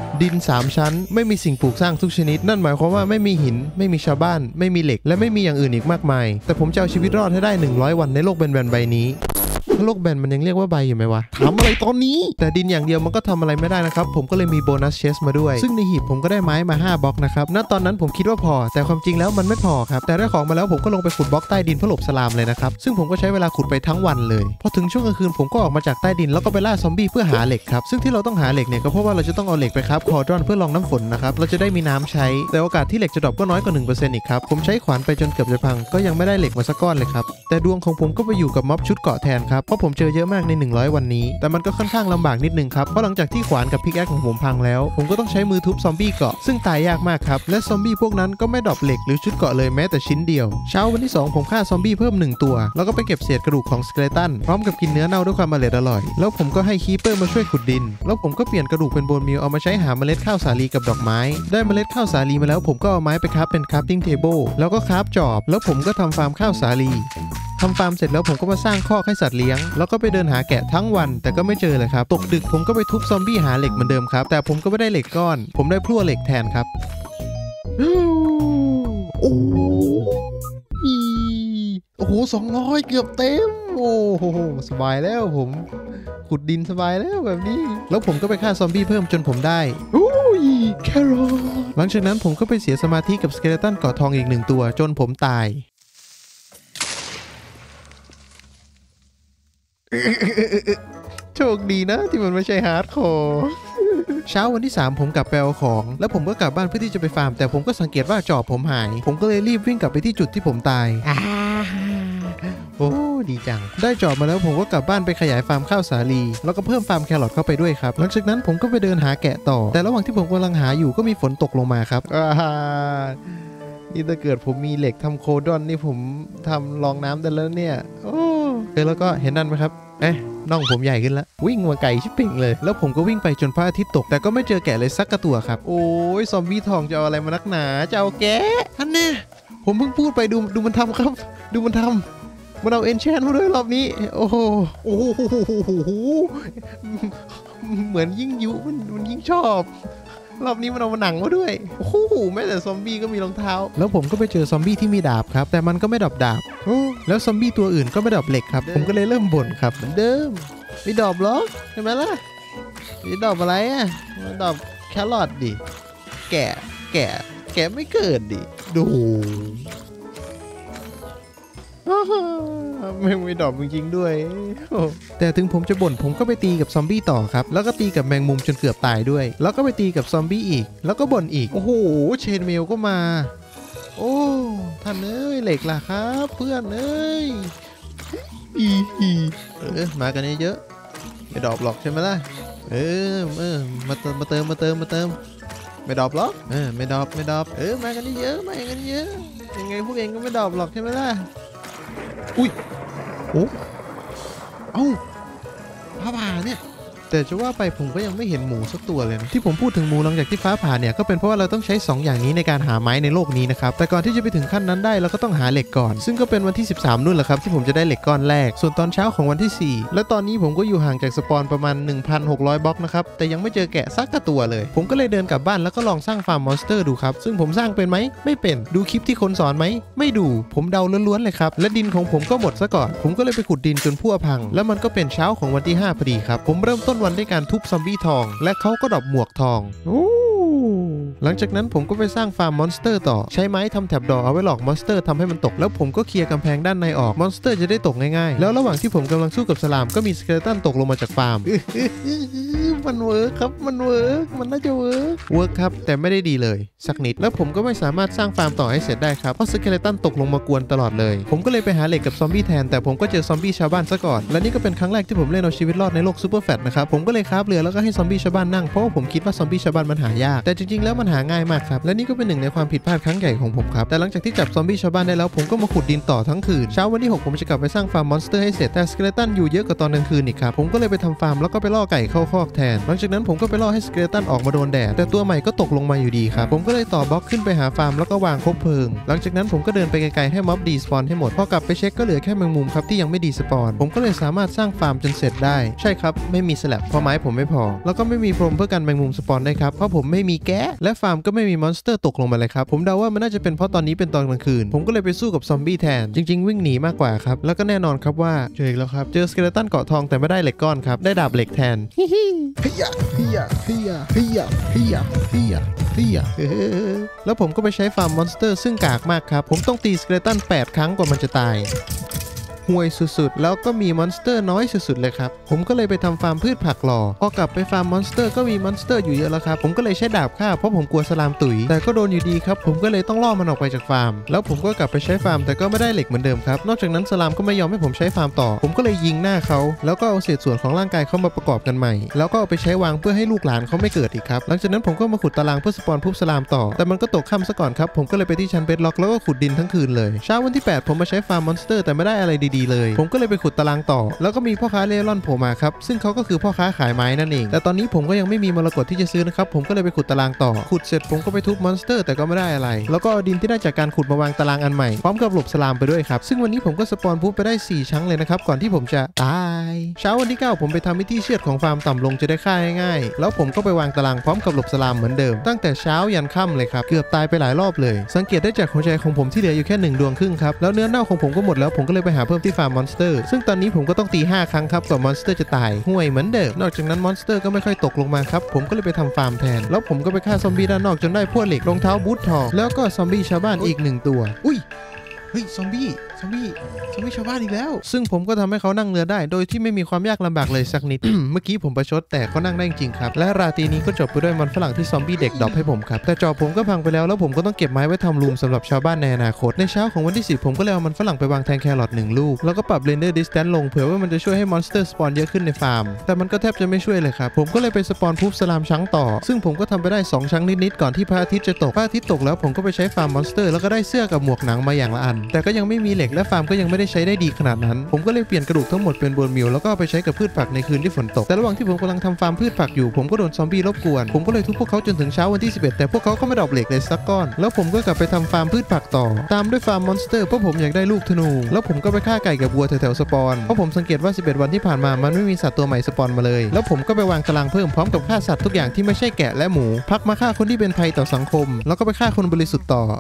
ดิน3ชั้นไม่มีสิ่งปลูกสร้างทุกชนิดนั่นหมายความว่าไม่มีหินไม่มีชาวบ้านไม่มีเหล็กและไม่มีอย่างอื่นอีกมากมายแต่ผมจะเอาชีวิตรอดให้ได้100วันในโลกแบนๆใบนี้โลกแบนมันยังเรียกว่าใบอยู่ไหมวะทำอะไรตอนนี้แต่ดินอย่างเดียวมันก็ทำอะไรไม่ได้นะครับผมก็เลยมีโบนัสเชสมาด้วยซึ่งในหีบผมก็ได้ไม้มา5บล็อกนะครับณตอนนั้นผมคิดว่าพอแต่ความจริงแล้วมันไม่พอครับแต่ได้ของมาแล้วผมก็ลงไปขุดบล็อกใต้ดินเพื่อหลบสลามเลยนะครับซึ่งผมก็ใช้เวลาขุดไปทั้งวันเลยพอถึงช่วงกลางคืนผมก็ออกมาจากใต้ดินแล้วก็ไปล่าซอมบี้เพื่อหาเหล็กครับซึ่งที่เราต้องหาเหล็กเนี่ยก็เพราะว่าเราจะต้องเอาเหล็กไปครับคอร์ดอนเพื่อรองน้ำฝนนะครับเราจะได้มีน้ำใช้แต่โอกาสที่เหล็กจะดรอปก็น้อยกว่า 1% อีกครับผมใช้ขวานไปจนเกือบจะพังก็ยังไม่ได้เหล็กมาสักก้อนเลยครับแต่ดวงของผมก็ไปอยู่กับม็อบชุดเกาะแทนครับเพราะผมเจอเยอะมากใน100วันนี้แต่มันก็ค่อนข้างลำบากนิดนึงครับเพราะหลังจากที่ขวานกับพิกแอคของผมพังแล้วผมก็ต้องใช้มือทุบซอมบี้เกาะซึ่งตายยากมากครับและซอมบี้พวกนั้นก็ไม่ดรอปเหล็กหรือชุดเกาะเลยแม้แต่ชิ้นเดียวเช้าวันที่2ผมฆ่าซอมบี้เพิ่ม1ตัวแล้วก็ไปเก็บเศษกระดูกของสเกเลตันพร้อมกับกินเนื้อเน่าด้วยความอร่อยแล้วผมก็ให้คีเปอร์มาช่วยขุดดินแล้วผมก็เปลี่ยนกระดูกเป็นโบนมิลเอามาใช้หาเมล็ดข้าวสาลีกับดอกไม้ได้เมล็ดข้าวสาลีมาแล้วผมก็เอาไม้ไปคราฟเป็นคราฟติ้งเทเบิลแล้วก็คราฟจอบแล้วผมก็ทำฟาร์มข้าวสาลีทำฟาร์มเสร็จแล้วผมก็มาสร้างคอกให้สัตว์เลี้ยงแล้วก็ไปเดินหาแกะทั้งวันแต่ก็ไม่เจอเลยครับตกดึกผมก็ไปทุบซอมบี้หาเหล็กเหมือนเดิมครับแต่ผมก็ไม่ได้เหล็กก้อนผมได้พลั่วเหล็กแทนครับโอ้โห200เกือบเต็มโอ้โหสบายแล้วผมขุดดินสบายแล้วแบบนี้แล้วผมก็ไปฆ่าซอมบี้เพิ่มจนผมได้แครอทหลังจากนั้นผมก็ไปเสียสมาธิกับสเกเลตันเกาะทองอีก1ตัวจนผมตายโชคดีนะที่มันไม่ใช่ฮาร์ดคอร์เช้าวันที่3ผมกลับไปเอาของแล้วผมก็กลับบ้านเพื่อที่จะไปฟาร์มแต่ผมก็สังเกตว่าจอบผมหายผมก็เลยรีบวิ่งกลับไปที่จุดที่ผมตายโอ้ดีจังได้จอบมาแล้วผมก็กลับบ้านไปขยายฟาร์มข้าวสาลีแล้วก็เพิ่มฟาร์มแครอทเข้าไปด้วยครับหลังจากนั้นผมก็ไปเดินหาแกะต่อแต่ระหว่างที่ผมกำลังหาอยู่ก็มีฝนตกลงมาครับนี่ถ้าเกิดผมมีเหล็กทำโคดอนนี่ผมทำรองน้ำได้แล้วเนี่ยโอ้แล้วก็เห็นนั่นไหมครับน่องผมใหญ่ขึ้นแล้ววิ่งมาไกลชิบเป่งเลยแล้วผมก็วิ่งไปจนพระอาทิตย์ตกแต่ก็ไม่เจอแกะเลยสักกระตัวครับโอ้ยซอมบี้ทองจะเอาอะไรมานักหนาจะเอาแกะอันนี้ผมเพิ่งพูดไปดูมันทำครับดูมันทำมันเอาเอนแชนมาด้วยรอบนี้โอ้โหเหมือนยิ่งยุมันยิ่งชอบรอบนี้มันเอาหนังมาด้วยโอ้โหแม้แต่ซอมบี้ก็มีรองเท้าแล้วผมก็ไปเจอซอมบี้ที่มีดาบครับแต่มันก็ไม่ดรอปดาบแล้วซอมบี้ตัวอื่นก็ไม่ดรอปเหล็กครับผมก็เลยเริ่มบ่นครับเหมือนเดิมไม่ดรอปหรอกใช่ไหมล่ะไม่ดรอปอะไรอ่ะมันดรอปแครอทดิแกะไม่เกิดดิดูไม่ดรอปจริงๆด้วยแต่ถึงผมจะบ่นผมก็ไปตีกับซอมบี้ต่อครับแล้วก็ตีกับแมงมุมจนเกือบตายด้วยแล้วก็ไปตีกับซอมบี้อีกแล้วก็บ่นอีกโอ้โหเชนเมลก็มาโอ้ท่านเอ้ยเหล็กล่ะครับเพื่อนเอ้ยมากันเยอะไม่ดรอปหรอกใช่ไหมล่ะมาเติมไม่ดรอปหรอกไม่ดรอปมากันเยอะยังไงพวกเองก็ไม่ดรอปหรอกใช่ไหมล่ะอุ้ยโอ้เอ้าฟ้าผ่าเนี่ยแต่จะว่าไปผมก็ยังไม่เห็นหมูสักตัวเลยนะที่ผมพูดถึงหมูหลังจากที่ฟ้าผ่าเนี่ยก็เป็นเพราะว่าเราต้องใช้2อย่างนี้ในการหาไม้ในโลกนี้นะครับแต่ก่อนที่จะไปถึงขั้นนั้นได้เราก็ต้องหาเหล็กก่อนซึ่งก็เป็นวันที่13นู่นแหละครับที่ผมจะได้เหล็กก้อนแรกส่วนตอนเช้าของวันที่4และตอนนี้ผมก็อยู่ห่างจากสปอนประมาณ 1,600 บล็อกนะครับแต่ยังไม่เจอแกะสักตัวเลยผมก็เลยเดินกลับบ้านแล้วก็ลองสร้างฟาร์มมอนสเตอร์ดูครับซึ่งผมสร้างเป็นไหมไม่เป็นดูคลิปที่คนสอนไหมไม่ดูผมเดาล้วนๆเลยครับและดินของผมก็หมดซะก่อนผมก็เลยไปขุดดินจนพั่วพังแล้วมันก็เป็นเช้าของวันที่5พอดีครับผมเริ่มต้นวันด้วยการทุบซอมบี้ทองและเขาก็ดรอปหมวกทองหลังจากนั้นผมก็ไปสร้างฟาร์มมอนสเตอร์ต่อใช้ไม้ทำแถบดอกเอาไว้หลอกมอนสเตอร์ทำให้มันตกแล้วผมก็เคลียร์กำแพงด้านในออกมอนสเตอร์จะได้ตกง่ายๆแล้วระหว่างที่ผมกำลังสู้กับสลามก็มีสเกเลตันตกลงมาจากฟาร์มมันเวิร์คครับมันน่าจะเวิร์คครับแต่ไม่ได้ดีเลยสักนิดแล้วผมก็ไม่สามารถสร้างฟาร์มต่อให้เสร็จได้ครับเพราะสเกเลตันตกลงมากวนตลอดเลยผมก็เลยไปหาเหล็กกับซอมบี้แทนแต่ผมก็เจอซอมบี้ชาวบ้านซะก่อนและนี่ก็เป็นครั้งแรกที่ผมเล่นเอาชีวิตรอดในโลกซูเปอร์แฟตนะครับผมก็เลยคราฟเรือแล้วก็ให้ซอมบี้ชาวบ้านนั่งเพราะว่าผมคิดว่าซอมบี้ชาวบ้านมันหายากแต่จริงๆแล้วมันหาง่ายมากครับและนี่ก็เป็นหนึ่งในความผิดพลาดครั้งใหญ่ของผมครับแต่หลังจากที่จับซอมบี้ชาวบ้านได้แล้วผมก็มาขุดดินต่อทั้งคืนเช้าวันที่6ผมจะกลับไปสร้างฟาร์มมอนสเตอร์ให้เสร็จแต่สเกเลตันอยู่เยอะกว่าตอนกลางคืนอีกครับผมก็เลยไปทำฟาร์มแล้วก็ไปล่อไก่เข้าคอกแทนหลังจากนั้นผมก็ไปล่อให้สเกเลตันออกมาโดนแดดแต่ตัวใหม่ก็ตกลงมาอยู่ดีครับผมก็เลยต่อบล็อกขึ้นไปหาฟาร์มแล้วก็วางคบเพลิงหลังจากนั้นผมก็เดินไปไกลๆให้ม็อบดีสปอนให้หมดพอกลับไปเช็คก็เหลือแค่แมงมุมครับที่ยังไม่ดีสปอนผมก็เลยสามารถสร้างฟาร์มจนเสร็จได้ใช่ครับไม่มีสแลบเพราะไม้ผมไม่พอแล้วก็ไม่มีพรมเพื่อกันแมงมุมสปอนได้ครับเพราะผมไม่มีแก๊สและฟาร์มก็ไม่มีมอนสเตอร์ตกลงมาเลยครับผมเดาว่ามันน่าจะเป็นเพราะตอนนี้เป็นตอนกลางคืนผมก็เลยไปสู้กับซอมบี้แทนจริงๆวิ่งหนีมากกว่าครับแล้วก็แน่นอนครับว่าเจออีกแล้วครับเจอสเกเลตันเกาะทองแต่ไม่ได้เหล็กก้อนครับได้ดาบเหล็กแทนฮิฮิฮิยะฮิยะฮิยะฮิยะฮิยะฮิยะฮิยะแล้วผมก็ไปใช้ฟาร์มมอนสเตอร์ซึ่งกากมากครับผมต้องตีสเกเลตัน8 ครั้งกว่ามันจะตายห่วยสุดๆแล้วก็มีมอนสเตอร์น้อยสุดๆเลยครับผมก็เลยไปทำฟาร์มพืชผักหล่อพอกลับไปฟาร์มมอนสเตอร์ก็มีมอนสเตอร์อยู่เยอะแล้วครับผมก็เลยใช้ดาบฆ่าเพราะผมกลัวสลามตุ๋ยแต่ก็โดนอยู่ดีครับผมก็เลยต้องล่อมันออกไปจากฟาร์มแล้วผมก็กลับไปใช้ฟาร์มแต่ก็ไม่ได้เหล็กเหมือนเดิมครับนอกจากนั้นสลามก็ไม่ยอมให้ผมใช้ฟาร์มต่อผมก็เลยยิงหน้าเขาแล้วก็เอาเศษส่วนของร่างกายเขามาประกอบกันใหม่แล้วก็เอาไปใช้วางเพื่อให้ลูกหลานเขาไม่เกิดอีกครับหลังจากนั้นผมก็มาขุดตารางเพื่อสปอนพุบสลามต่อแต่มันก็ตกค่ำซะก่อนครับผมก็เลยไปที่ชั้นเบดล็อกแล้วก็ขุดดินทั้งคืนเลยเช้าวันที่8ผมมาใช้ฟาร์มมอนสเตอร์แต่ไม่ได้อะไรดีๆเลยผมก็เลยไปขุดตารางต่อแล้วก็มีพ่อค้าเล่ร่อนโผล่มาครับซึ่งเขาก็คือพ่อค้าขายไม้นั่นเองแต่ตอนนี้ผมก็ยังไม่มีมรกตที่จะซื้อนะครับผมก็เลยไปขุดตารางต่อขุดเสร็จผมก็ไปทุบมอนสเตอร์แต่ก็ไม่ได้อะไรแล้วก็เอาดินที่ได้จากการขุดมาวางตารางอันใหม่พร้อมกับหลบสลามไปด้วยครับซึ่งวันนี้ผมก็สปอนพุบไปได้4 ครั้งเลยนะครับก่อนที่ผมจะตายเช้าวันที่9ผมไปทำพิธีเชือดของฟาร์มต่ำลงจะได้ฆ่าง่ายๆแล้วผมก็ไปวางตารางพร้อมกับหลบสลามเหมือนเดิมตั้งแต่เช้ายันค่ำเลยครับเกือบตายไปหลายรอบเลยสังเกตได้จากหัวใจของผมที่เหลืออยู่แค่1 ดวงครึ่งครับแล้วเนื้อเน่าของผมก็หมดแล้วผมก็เลยไปหาเพิ่มที่ฟาร์มมอนสเตอร์ซึ่งตอนนี้ผมก็ต้องตี5 ครั้งครับกว่ามอนสเตอร์จะตายห่วยเหมือนเดิมนอกจากนั้นมอนสเตอร์ก็ไม่ค่อยตกลงมาครับผมก็เลยไปทำฟาร์มแทนแล้วผมก็ไปฆ่าซอมบี้ด้านนอกจนได้พวกเหล็กรองเท้าบูททองแล้วก็ซอมบี้ชาวบ้านอีก1 ตัวอุ้ยเฮ้ยซอมบี้ชาวบ้านอีกแล้วซึ่งผมก็ทำให้เขานั่งเรือได้โดยที่ไม่มีความยากลำบากเลยสักนิด เมื่อกี้ผมประชดแต่เขานั่งได้จริงครับและราตรีนี้ก็จบไปด้วยมันฝรั่งที่ซอมบี้เด็กดรอปให้ผมครับแต่จอบผมก็พังไปแล้วผมก็ต้องเก็บไม้ไว้ทำรูมสำหรับชาวบ้านในอนาคตในเช้าของวันที่10ผมก็เลยเอามันฝรั่งไปวางแทนแครอท1 ลูกแล้วก็ปรับเรนเดอร์ดิสแทนซ์ลงเผื่อว่ามันจะช่วยให้มอนสเตอร์สปอนเยอะขึ้นในฟาร์มแต่มันก็แทบจะไม่ช่วยเลยครับผมก็เลยไปสปอนพุบสลามช้างต่อซึ่งผมก็ทำไปได้2 ช้างนิดๆก่อนที่พระอาทิตย์จะตกพระอาทิตย์ตกแล้วผมก็ไปใช้ฟาร์มมอนสเตอร์แล้วก็ได้เสื้อกับหมวกหนังมาอย่างละอันแต่ก็ยังไม่มีเหล็กและฟาร์มก็ยังไม่ได้ใช้ได้ดีขนาดนั้นผมก็เลยเปลี่ยนกระดูกทั้งหมดเป็นโบนมิลแล้วก็ไปใช้กับพืชผักในคืนที่ฝนตกแต่ระหว่างที่ผมกำลังทำฟาร์มพืชผักอยู่ผมก็โดนซอมบี้รบกวนผมก็เลยทุบพวกเขาจนถึงเช้าวันที่11แต่พวกเขาก็ไม่ดรอปเหล็กเลยสักก้อนแล้วผมก็กลับไปทำฟาร์มพืชผักต่อตามด้วยฟาร์มมอนสเตอร์เพราะผมอยากได้ลูกธนูแล้วผมก็ไปฆ่าไก่กับวัวแถวๆสปอนเพราะผมสังเกตว่า11 วันที่ผ่านมามันไม่มีสัตว์ตัวใหม่สปอนมาเลยแล้วผมก็ไปวางตารางเพิ่มพร้อมกับฆ่าสัตว์ทุกอย่างที่ไม่ใช่แกะและหมูพักมาฆ่าคนที่เป็นภัยต่อสังคมแล้วก็ไปฆ่าคนบริสุทธิ์ต่อ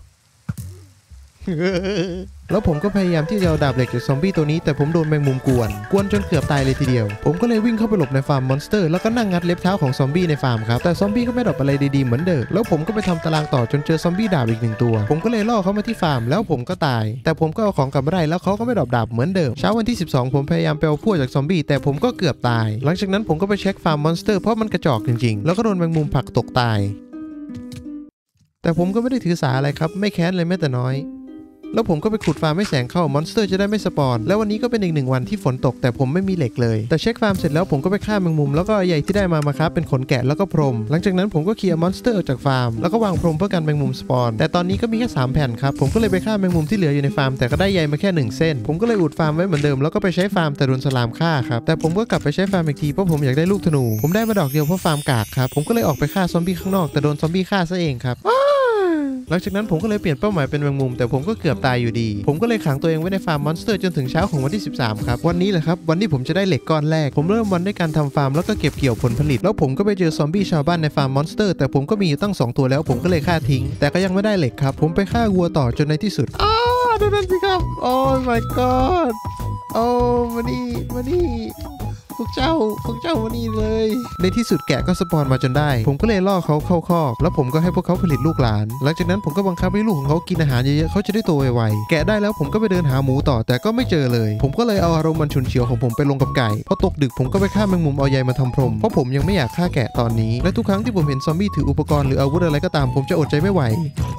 แล้วผมก็พยายามที่จะเอาดาบเหล็กจากซอมบี้ตัวนี้แต่ผมโดนแมงมุมกวนจนเกือบตายเลยทีเดียวผมก็เลยวิ่งเข้าไปหลบในฟาร์มมอนสเตอร์แล้วก็นั่งงัดเล็บเท้าของซอมบี้ในฟาร์มครับแต่ซอมบี้ก็ไม่ดรอปอะไรดีๆเหมือนเดิมแล้วผมก็ไปทำตารางต่อจนเจอซอมบี้ดาบอีก1 ตัวผมก็เลยล่อเขามาที่ฟาร์มแล้วผมก็ตายแต่ผมก็เอาของกลับมาได้แล้วเขาก็ไม่ดรอปดาบเหมือนเดิมเช้าวันที่12ผมพยายามไปเอาพวกจากซอมบี้แต่ผมก็เกือบตายหลังจากนั้นผมก็ไปเช็คฟาร์มมอนสเตอร์เพราะมันกระจอกจริงๆแล้วก็โดนแมงมุมผลักตกตายแต่ผมก็ไม่ได้ถือสาอะไรครับไม่แค้นเลยแม้แต่น้อยแล้วผมก็ไปขุดฟาร์มให้แสงเข้ามอนสเตอร์จะได้ไม่สปอนแล้ววันนี้ก็เป็นอีก1 วันที่ฝนตกแต่ผมไม่มีเหล็กเลยแต่เช็คฟาร์มเสร็จแล้วผมก็ไปฆ่าแมงมุมแล้วก็ใยที่ได้มาครับเป็นขนแกะแล้วก็พรมหลังจากนั้นผมก็เคลียร์มอนสเตอร์ออกจากฟาร์มแล้วก็วางพรมเพื่อกันแมงมุมสปอนแต่ตอนนี้ก็มีแค่3 แผ่นครับผมก็เลยไปฆ่าแมงมุมที่เหลืออยู่ในฟาร์มแต่ก็ได้ใยมาแค่1 เส้นผมก็เลยอุดฟาร์มไว้เหมือนเดิมแล้วก็ไปใช้ฟาร์มแต่โดนสลามฆ่าครับแต่ผมก็กลับไปใช้ฟาร์มอีกทีเพราะผมอยากได้ลูกธนูผมได้มาดอกเดียวเพราะฟาร์มกากครับผมก็เลยออกไปฆ่าซอมบี้ข้างนอกแต่โดนซอมบี้ฆ่าซะเองครับหลังจากนั้นผมก็เลยเปลี่ยนเป้าหมายเป็นแมงมุมแต่ผมก็เกือบตายอยู่ดีผมก็เลยขังตัวเองไว้ในฟาร์มมอนสเตอร์จนถึงเช้าของวันที่13ครับวันนี้แหละครับวันที่ผมจะได้เหล็กก้อนแรกผมเริ่มวันด้วยการทำฟาร์มแล้วก็เก็บเกี่ยวผลผลิตแล้วผมก็ไปเจอซอมบี้ชาวบ้านในฟาร์มมอนสเตอร์แต่ผมก็มีอยู่ตั้ง2 ตัวแล้วผมก็เลยฆ่าทิ้งแต่ก็ยังไม่ได้เหล็กครับผมไปฆ่าวัวต่อจนในที่สุดดูนั่นสิครับโอ้ my god โอ้มานี่พวกเจ้ามานี่เลยในที่สุดแกะก็สปอนมาจนได้ผมก็เลยล่อเขาเข้าคอกแล้วผมก็ให้พวกเขาผลิตลูกหลานหลังจากนั้นผมก็บังคับให้ลูกของเขากินอาหารเยอะๆเขาจะได้โตไวๆแกะได้แล้วผมก็ไปเดินหาหมูต่อแต่ก็ไม่เจอเลยผมก็เลยเอาอารมณ์มันฉุนเฉียวของผมไปลงกับไก่พอตกดึกผมก็ไปฆ่าแมงมุมเอาใยมาทำพรมเพราะผมยังไม่อยากฆ่าแกะตอนนี้และทุกครั้งที่ผมเห็นซอมบี้ถืออุปกรณ์หรืออาวุธอะไรก็ตามผมจะอดใจไม่ไหว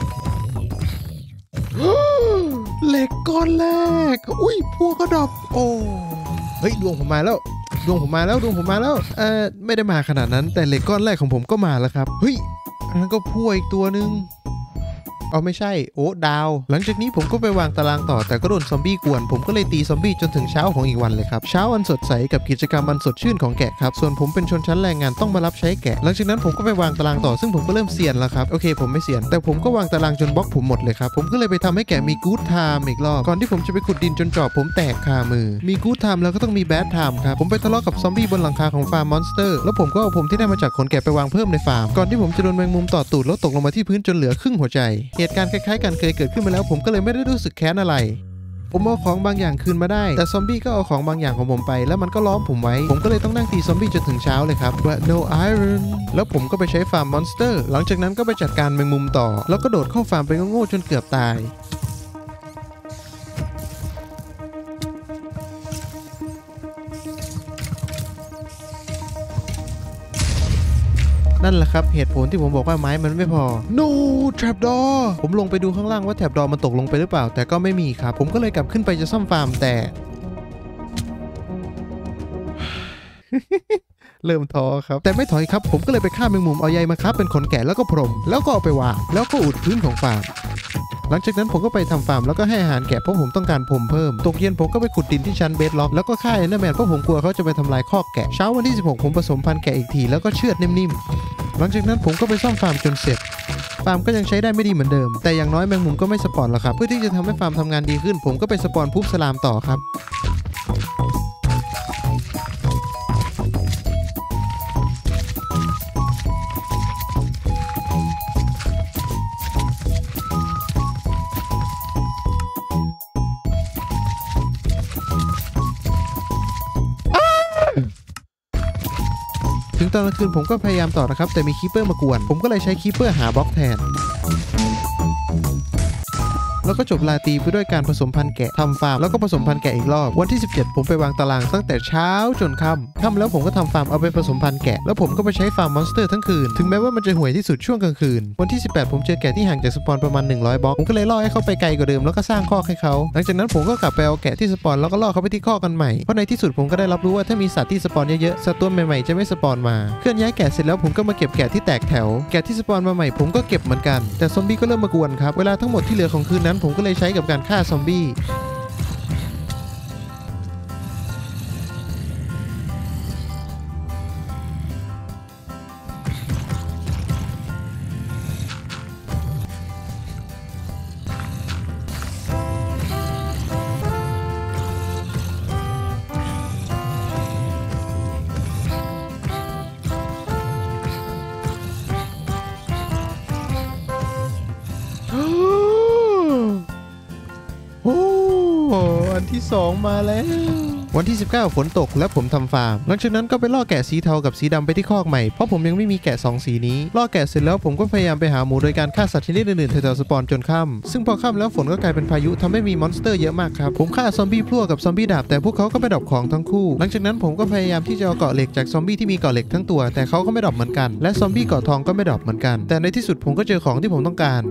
เหล็กก้อนแรกอุ้ยพวกก็ดับโอ้เฮ้ยดวงผมมาแล้วไม่ได้มาขนาดนั้นแต่เหล็กก้อนแรกของผมก็มาแล้วครับเฮ้ยอันนั้นก็พวกอีกตัวนึงเอาไม่ใช่โอ้ดาวหลังจากนี้ผมก็ไปวางตารางต่อแต่ก็โดนซอมบี้กวนผมก็เลยตีซอมบี้จนถึงเช้าของอีกวันเลยครับเช้าอันสดใสกับกิจกรรมอันสดชื่นของแกะครับส่วนผมเป็นชนชั้นแรงงานต้องมารับใช้แกะหลังจากนั้นผมก็ไปวางตารางต่อซึ่งผมก็เริ่มเซียนแล้วครับโอเคผมไม่เซียนแต่ผมก็วางตารางจนบล็อกผมหมดเลยครับผมก็เลยไปทำให้แกะมีกู๊ดไทม์อีกรอบก่อนที่ผมจะไปขุดดินจนจอบผมแตกคามือมีกู๊ดไทม์แล้วก็ต้องมีแบดไทม์ครับผมไปทะเลาะกับซอมบี้บนหลังคาของฟาร์มมอนสเตอร์แล้วผมก็เอาผมที่ได้มาจากขนแกะไปวางเพิ่มในฟาร์มก่อนที่ผมจะโดนแมงมุมต่อตูดแล้วตกลงมาที่พื้นจนเหลือครึ่งหัวใจเหตุการณ์คล้ายๆกันเคยเกิดขึ้นมาแล้วผมก็เลยไม่ได้รู้สึกแค้นอะไรผมเอาของบางอย่างคืนมาได้แต่ซอมบี้ก็เอาของบางอย่างของผมไปแล้วมันก็ล้อมผมไว้ผมก็เลยต้องนั่งตีซอมบี้จนถึงเช้าเลยครับ But no iron แล้วผมก็ไปใช้ฟาร์มมอนสเตอร์หลังจากนั้นก็ไปจัดการแมงมุมต่อแล้วก็โดดเข้าฟาร์มไปโง่ๆจนเกือบตายนั่นแหละครับเหตุผลที่ผมบอกว่าไม้มันไม่พอ No trap door ผมลงไปดูข้างล่างว่าแถบดอมันตกลงไปหรือเปล่าแต่ก็ไม่มีครับผมก็เลยกลับขึ้นไปจะซ่อมฟาร์มแต่ เริ่มท้อครับแต่ไม่ถอยครับผมก็เลยไปฆ่าแมงมุมเอาใยมาครับเป็นขนแกะแล้วก็พรมแล้วก็เอาไปวางแล้วก็อุดพื้นของฟาร์มหลังจากนั้นผมก็ไปทำฟาร์มแล้วก็ให้อาหารแกะเพราะผมต้องการพรมเพิ่มตกเย็นผมก็ไปขุดดินที่ชั้นเบสล็อกแล้วก็ฆ่าเอนเดอร์แมนเพราะผมกลัวเขาจะไปทำลายคอกแกะเช้าวันที่16ผมผสมพันธุ์แกะอีกทีแล้วก็เชือดนิ่มๆหลังจากนั้นผมก็ไปซ่อมฟาร์มจนเสร็จฟาร์มก็ยังใช้ได้ไม่ดีเหมือนเดิมแต่อย่างน้อยแมงมุมก็ไม่สปอนแล้วครับเพื่อที่จะทำให้ฟาร์มทำงานดีขึ้นผมก็ไปสปอนพุบสลามต่อครับถึงตอนกลางคืนผมก็พยายามต่อนะครับแต่มีคีปเปอร์มากวนผมก็เลยใช้คีปเปอร์หาบล็อกแทนแล้วก็จบราตรีไปด้วยการผสมพันธุ์แกะทำฟาร์มแล้วก็ผสมพันธุ์แกะอีกรอบวันที่17ผมไปวางตารางตั้งแต่เช้าจนค่ำแล้วผมก็ทำฟาร์มเอาไปผสมพันธุ์แกะแล้วผมก็ไปใช้ฟาร์มมอนสเตอร์ทั้งคืนถึงแม้ว่ามันจะห่วยที่สุดช่วงกลางคืนวันที่18ผมเจอแกะที่ห่างจากสปอนประมาณ100บล็อกผมก็เลยล่อให้เขาไปไกลกว่าเดิมแล้วก็สร้างคอกให้เขาหลังจากนั้นผมก็กลับไปเอาแกะที่สปอนแล้วก็ล่อเขาไปที่คอกกันใหม่เพราะในที่สุดผมก็ได้รับรู้ว่าถ้ามีสัตว์ที่สปอนเยอะๆสัตว์ตัวใหม่ๆจะไม่สปอนมาเคลื่อนย้ายแกะเสร็จแล้วผมก็มาเก็บแกะที่แตกแถวแกะที่สปอนมาใหม่ผมก็เก็บเหมือนกันแต่ซอมบี้ก็เริ่มมากวนครับเวลาทั้งหมดที่เหลือของคืนนั้นผมก็เลยใช้กับการฆ่าซอมบี้อันที่2มาแล้ววันที่19ฝนตกและผมทำฟาร์มหลังจากนั้นก็ไปล่อแกะสีเทากับสีดำไปที่คอกใหม่เพราะผมยังไม่มีแกะ2สีนี้ล่อแกะเสร็จแล้วผมก็พยายามไปหาหมูโดยการฆ่าสัตว์ชนิดอื่นๆแถวๆสปอนจนค่ำซึ่งพอค่ำแล้วฝนก็กลายเป็นพายุทำให้มีมอนสเตอร์เยอะมากครับผมฆ่าซอมบี้พลั่วกับซอมบี้ดาบแต่พวกเขาก็ไปดรอปของทั้งคู่หลังจากนั้นผมก็พยายามที่จะเอาเกาะเหล็กจากซอมบี้ที่มีเกาะเหล็กทั้งตัวแต่เขาก็ไม่ดรอปเหมือนกันและซอมบี้เกาะทองก็ไม่ดรอปเหมือนกันแต่ในที่สุดผมก็เจอของที่ผมต้องการ